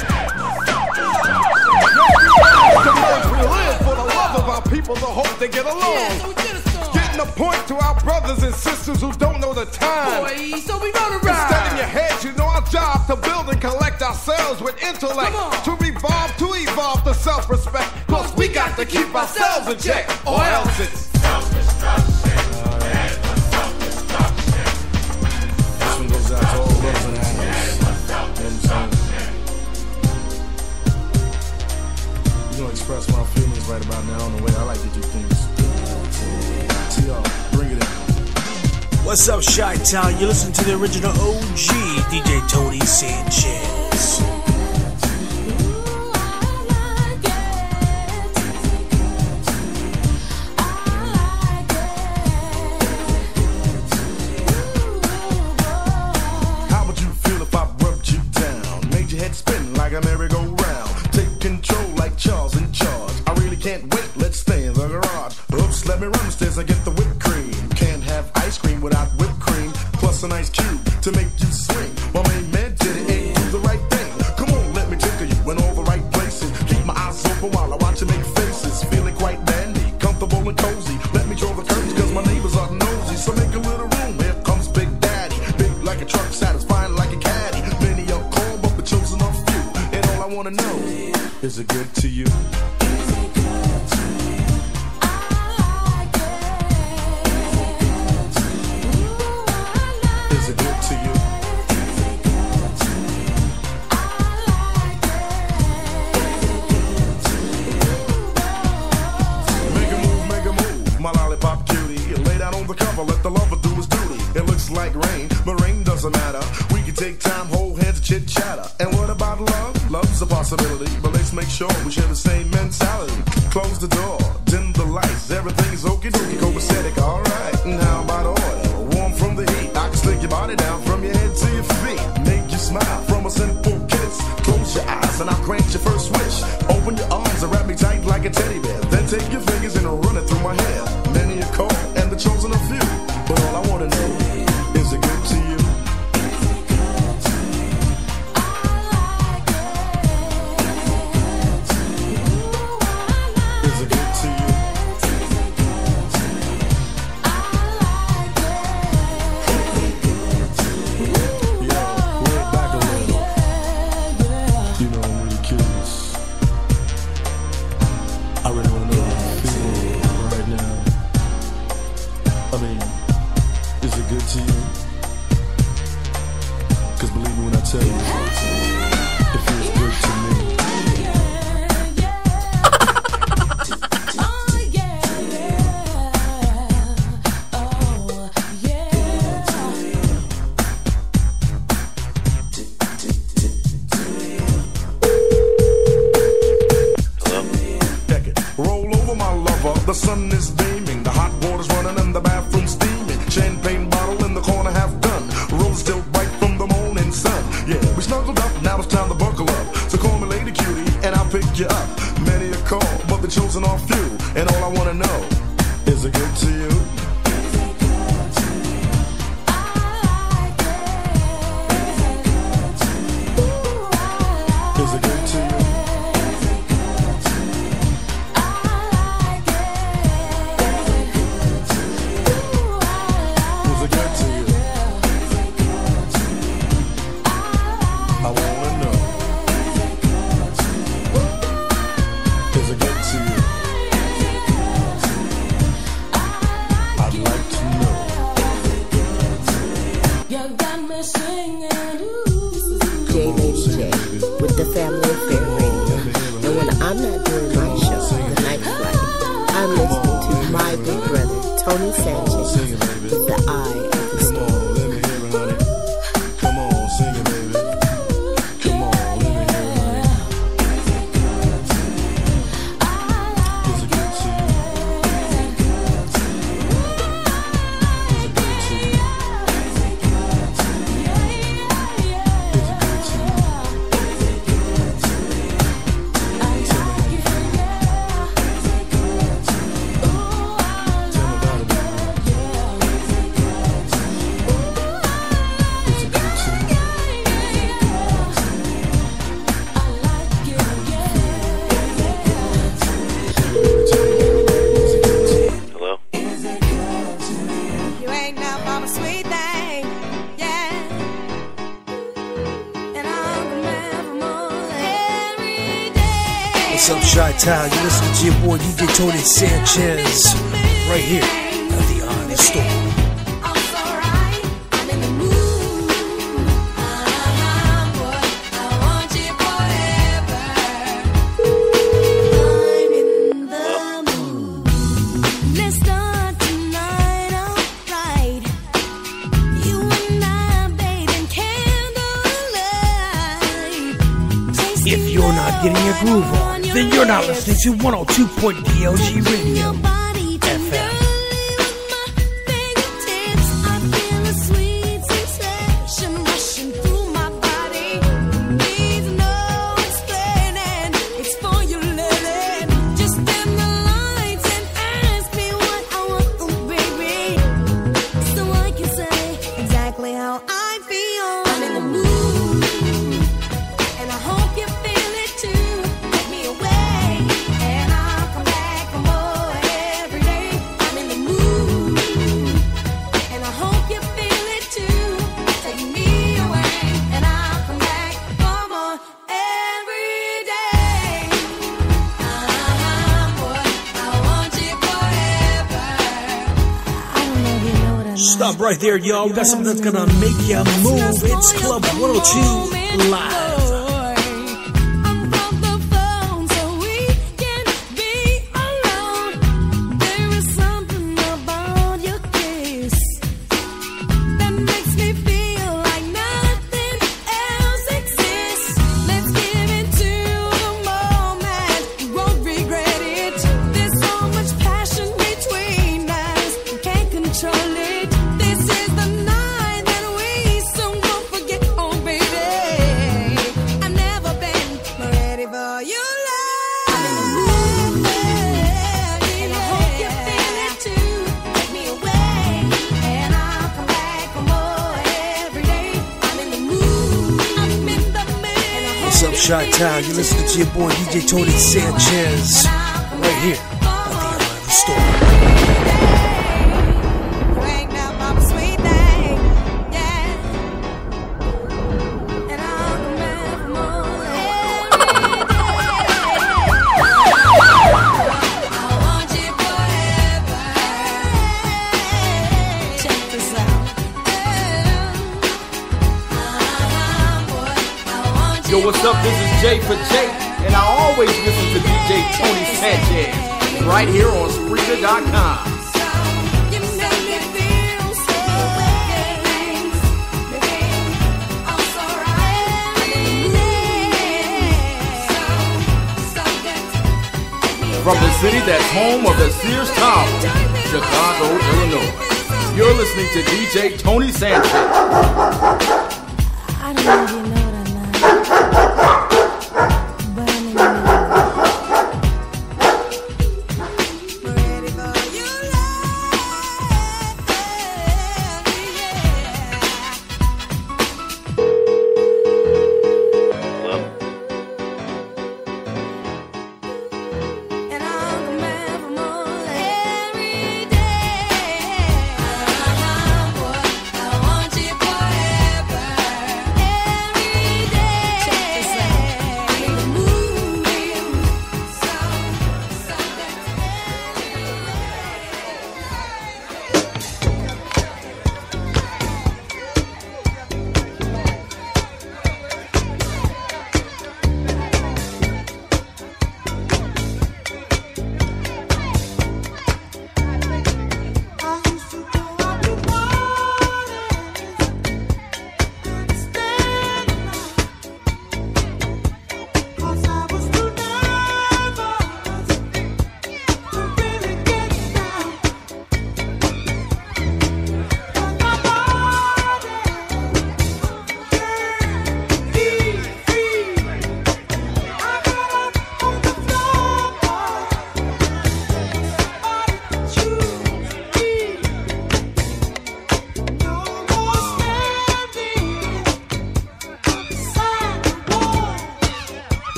We live for the love of our people, the hope they get along. Yeah, so we did a song. Getting a point to our brothers and sisters who don't know the time. Boy, so we know the ride. Instead in your head, you know our job to build and collect ourselves with intellect. To revolve, to evolve to self-respect. Cause we got to keep ourselves in check, or else it's self-destruction. This one goes out to all those in the house. You know, express my feelings right about now on the way I like to do things. T.R., bring it in. What's up, Chi-Town? You listen to the original OG, DJ Tony Sanchez. How would you feel if I rubbed you down? Made your head spin like a merry-go-round. Take control like Charles in charge. I really can't wait, let's stay in the garage. Oops, let me run the stairs and get the whipped cream. Can't have ice cream without whipped cream. Plus an ice cube to make you swing. My main man did it, ain't do the right thing. Come on, let me tickle you in all the right places. Keep my eyes open while I watch you make faces. Feeling quite dandy, comfortable and cozy. Let me draw the curtains cause my neighbors are nosy. So make a little room, here comes Big Daddy. Big like a truck, satisfying like a caddy. Many are called, but the chosen are few. And all I wanna know, is it good to you? Is it good to you? Make a move, my lollipop cutie. Lay down on the cover, let the lover do his duty. It looks like rain, but rain doesn't matter. We can take time, hold hands, and chit chatter. And what about love? Love's a possibility, but let's make sure we share the same mentality. Close the door, dim the lights, everything is okie dokie, copacetic, alright. And how about oil? Warm from the heat, I can slick your body down from your head to your feet. Make you smile from a simple kiss. Close your eyes and I'll grant your first wish. Open your arms and wrap me tight like a teddy bear. Then take your fingers and run it through my hair. Many are called and the chosen a few. But all I wanna know, is it good to you? Is it good to you? Yeah, lay it back a little. You know I'm really curious. I really wanna know how you feel right now. I mean, is it good to you? Cause believe me when I tell you, it feels good to me. you up. Many a call, but the chosen are few. And all I wanna know, is it good to you? Is it good to you? Is it good to you? I wanna know. Is it good to you? I'd like to know. You got me singing. J Lady J with the Family Affair Radio. And when I'm not doing my show, The Night Flight, I'm listening to my big brother, Tony Sanchez, with the Eye of the Storm. Let me hear it, honey. Come on, sing it, baby. Come on, let me hear it, honey. Is it good to you? Is it good to you? Is it good to you? Hello? You ain't now mama sweet thing, yeah. And I'm gonna have more every day. What's up, Chi-Town? You listen to your boy DJ Tony Sanchez right here at the Eye of the Storm. Let's start tonight, alright. You and I, baby, candlelight. If you're not getting your groove on, then you're not listening to 102.DLG Radio FM. I feel a sweet sensation rushing through my body. Needs no explaining. It's for you, lady. Just dim the lights and ask me what I want, oh, baby. So I can say exactly how I feel. I'm in the mood, and I hope you feel it too. Take me away, and I'll come back for more every day. I'm in the mood, and I hope you feel it too. Take me away, and I'll come back for more every day. Boy, I want you forever. I don't know if you know what I Stop right there, y'all. We got something that's gonna make you move. It's Club 102 Live. What's up, Chi-Town? You listening to your boy DJ Tony Sanchez right here at the Eye of the Storm. Yo, what's up? This is Jay for Jay, and I always listen to DJ Tony Sanchez right here on Spreaker.com. From the city that's home of the Sears Tower, Chicago, Illinois, you're listening to DJ Tony Sanchez. I don't know if you know it or not, but I'm in the mood.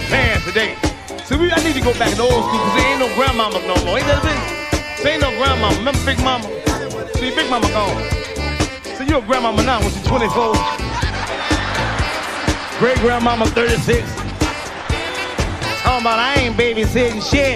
fans today. See, I need to go back to the old school because there ain't no grandmamas no more. Ain't that a thing? There ain't no grandmama. Remember Big Mama? See, Big Mama gone. So you're a grandmama now when she's 24. Great grandmama 36. Talking about I ain't babysitting shit.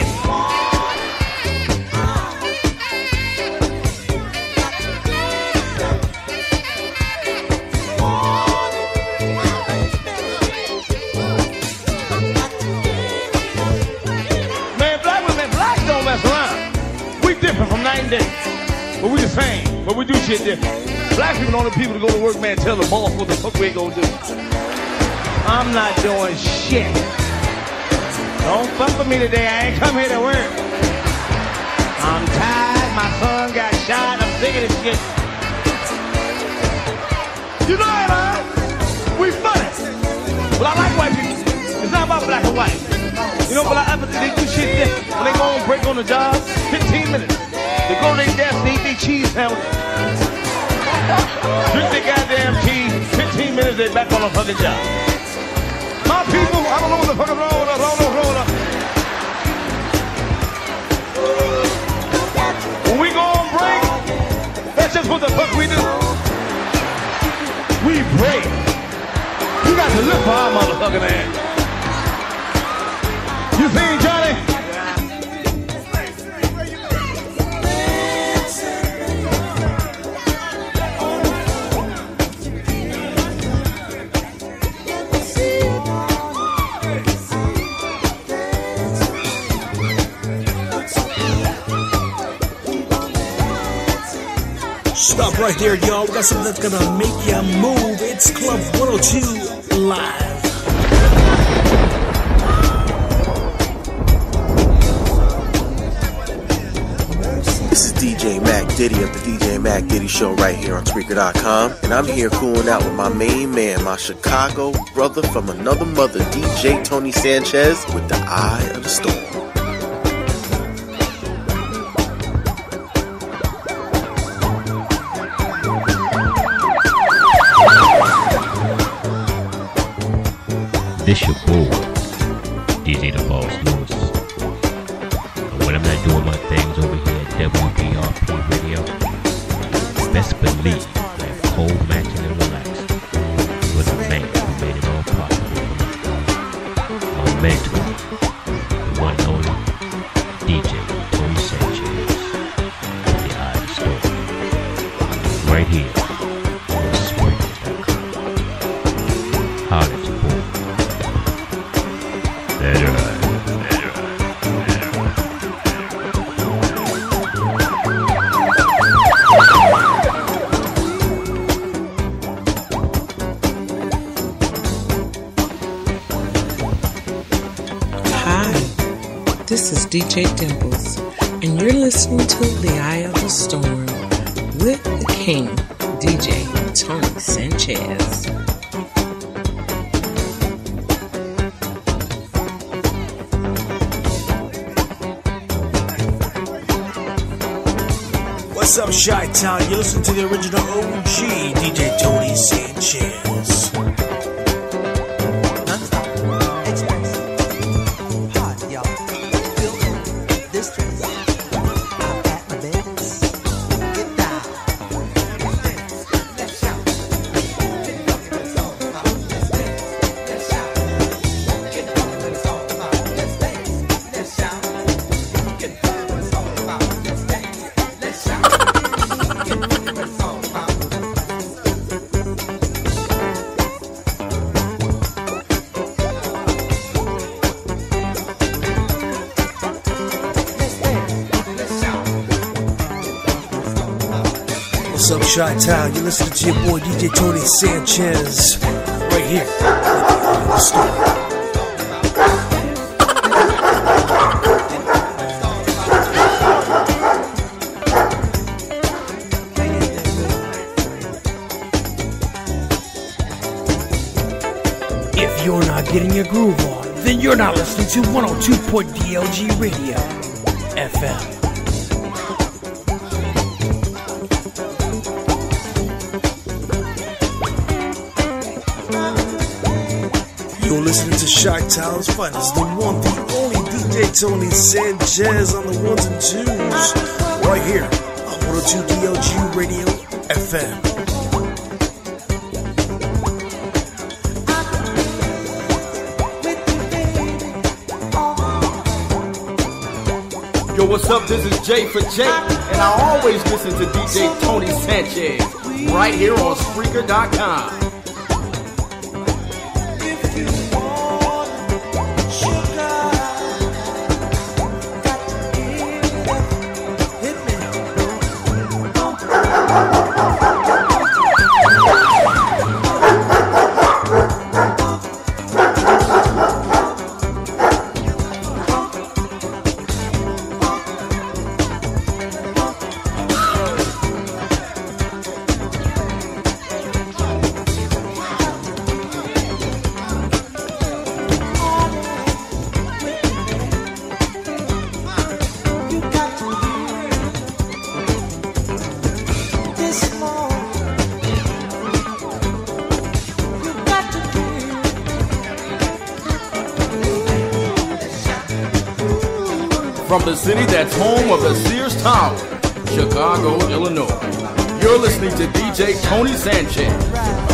From night and day. But we the same. But we do shit different. Black people are the only people to go to work, man, tell the boss what the fuck we ain't gonna do. I'm not doing shit. Don't fuck with me today. I ain't come here to work. I'm tired. My son got shot. I'm sick of this shit. You know it, man. We funny. Well, I like white people. It's not about black and white. You know, but they do shit different. When they go on break on the job, 15 minutes. They go to their desk, they eat their cheese sandwich. Drink their goddamn tea, 15 minutes, they back on the fucking job. My people, I don't know what the fuck is wrong with us, roll up. When we go on break, that's just what the fuck we do. We break. You got to live for our motherfucking ass. You seen Johnny? Stop right there, y'all. We got something that's gonna make you move. It's Club 102 Live. This is DJ Mac Diddy of the DJ Mac Diddy Show right here on Spreaker.com. And I'm here cooling out with my main man, my Chicago brother from another mother, DJ Tony Sanchez, with the Eye of the Storm. This your boy, DJ the Boss Lewis. And when I'm not doing my things over here at WPRP Radio, best believe that cold matching and relaxed was the man who made it all possible for me. My mentor, the one and only DJ Tony Sanchez, the Eye of the Storm. Right here on Spreaker.com. Holler at your boy. This is DJ Dimples, and you're listening to The Eye of the Storm with the King, DJ Tony Sanchez. What's up, Chi-Town? You listen to the original OG, DJ Tony Sanchez. What's up, Chi-Town? You listening to your boy DJ Tony Sanchez right here. The Storm. If you're not getting your groove on, then you're not listening to 102.DLG Radio FM. You're listening to Chi-Town's finest, the one, the only DJ Tony Sanchez on the ones and twos. Right here on 102 DLG Radio FM. Yo, what's up? This is Jay for Jay, and I always listen to DJ Tony Sanchez right here on Spreaker.com. From the city that's home of the Sears Tower, Chicago, Illinois, you're listening to DJ Tony Sanchez.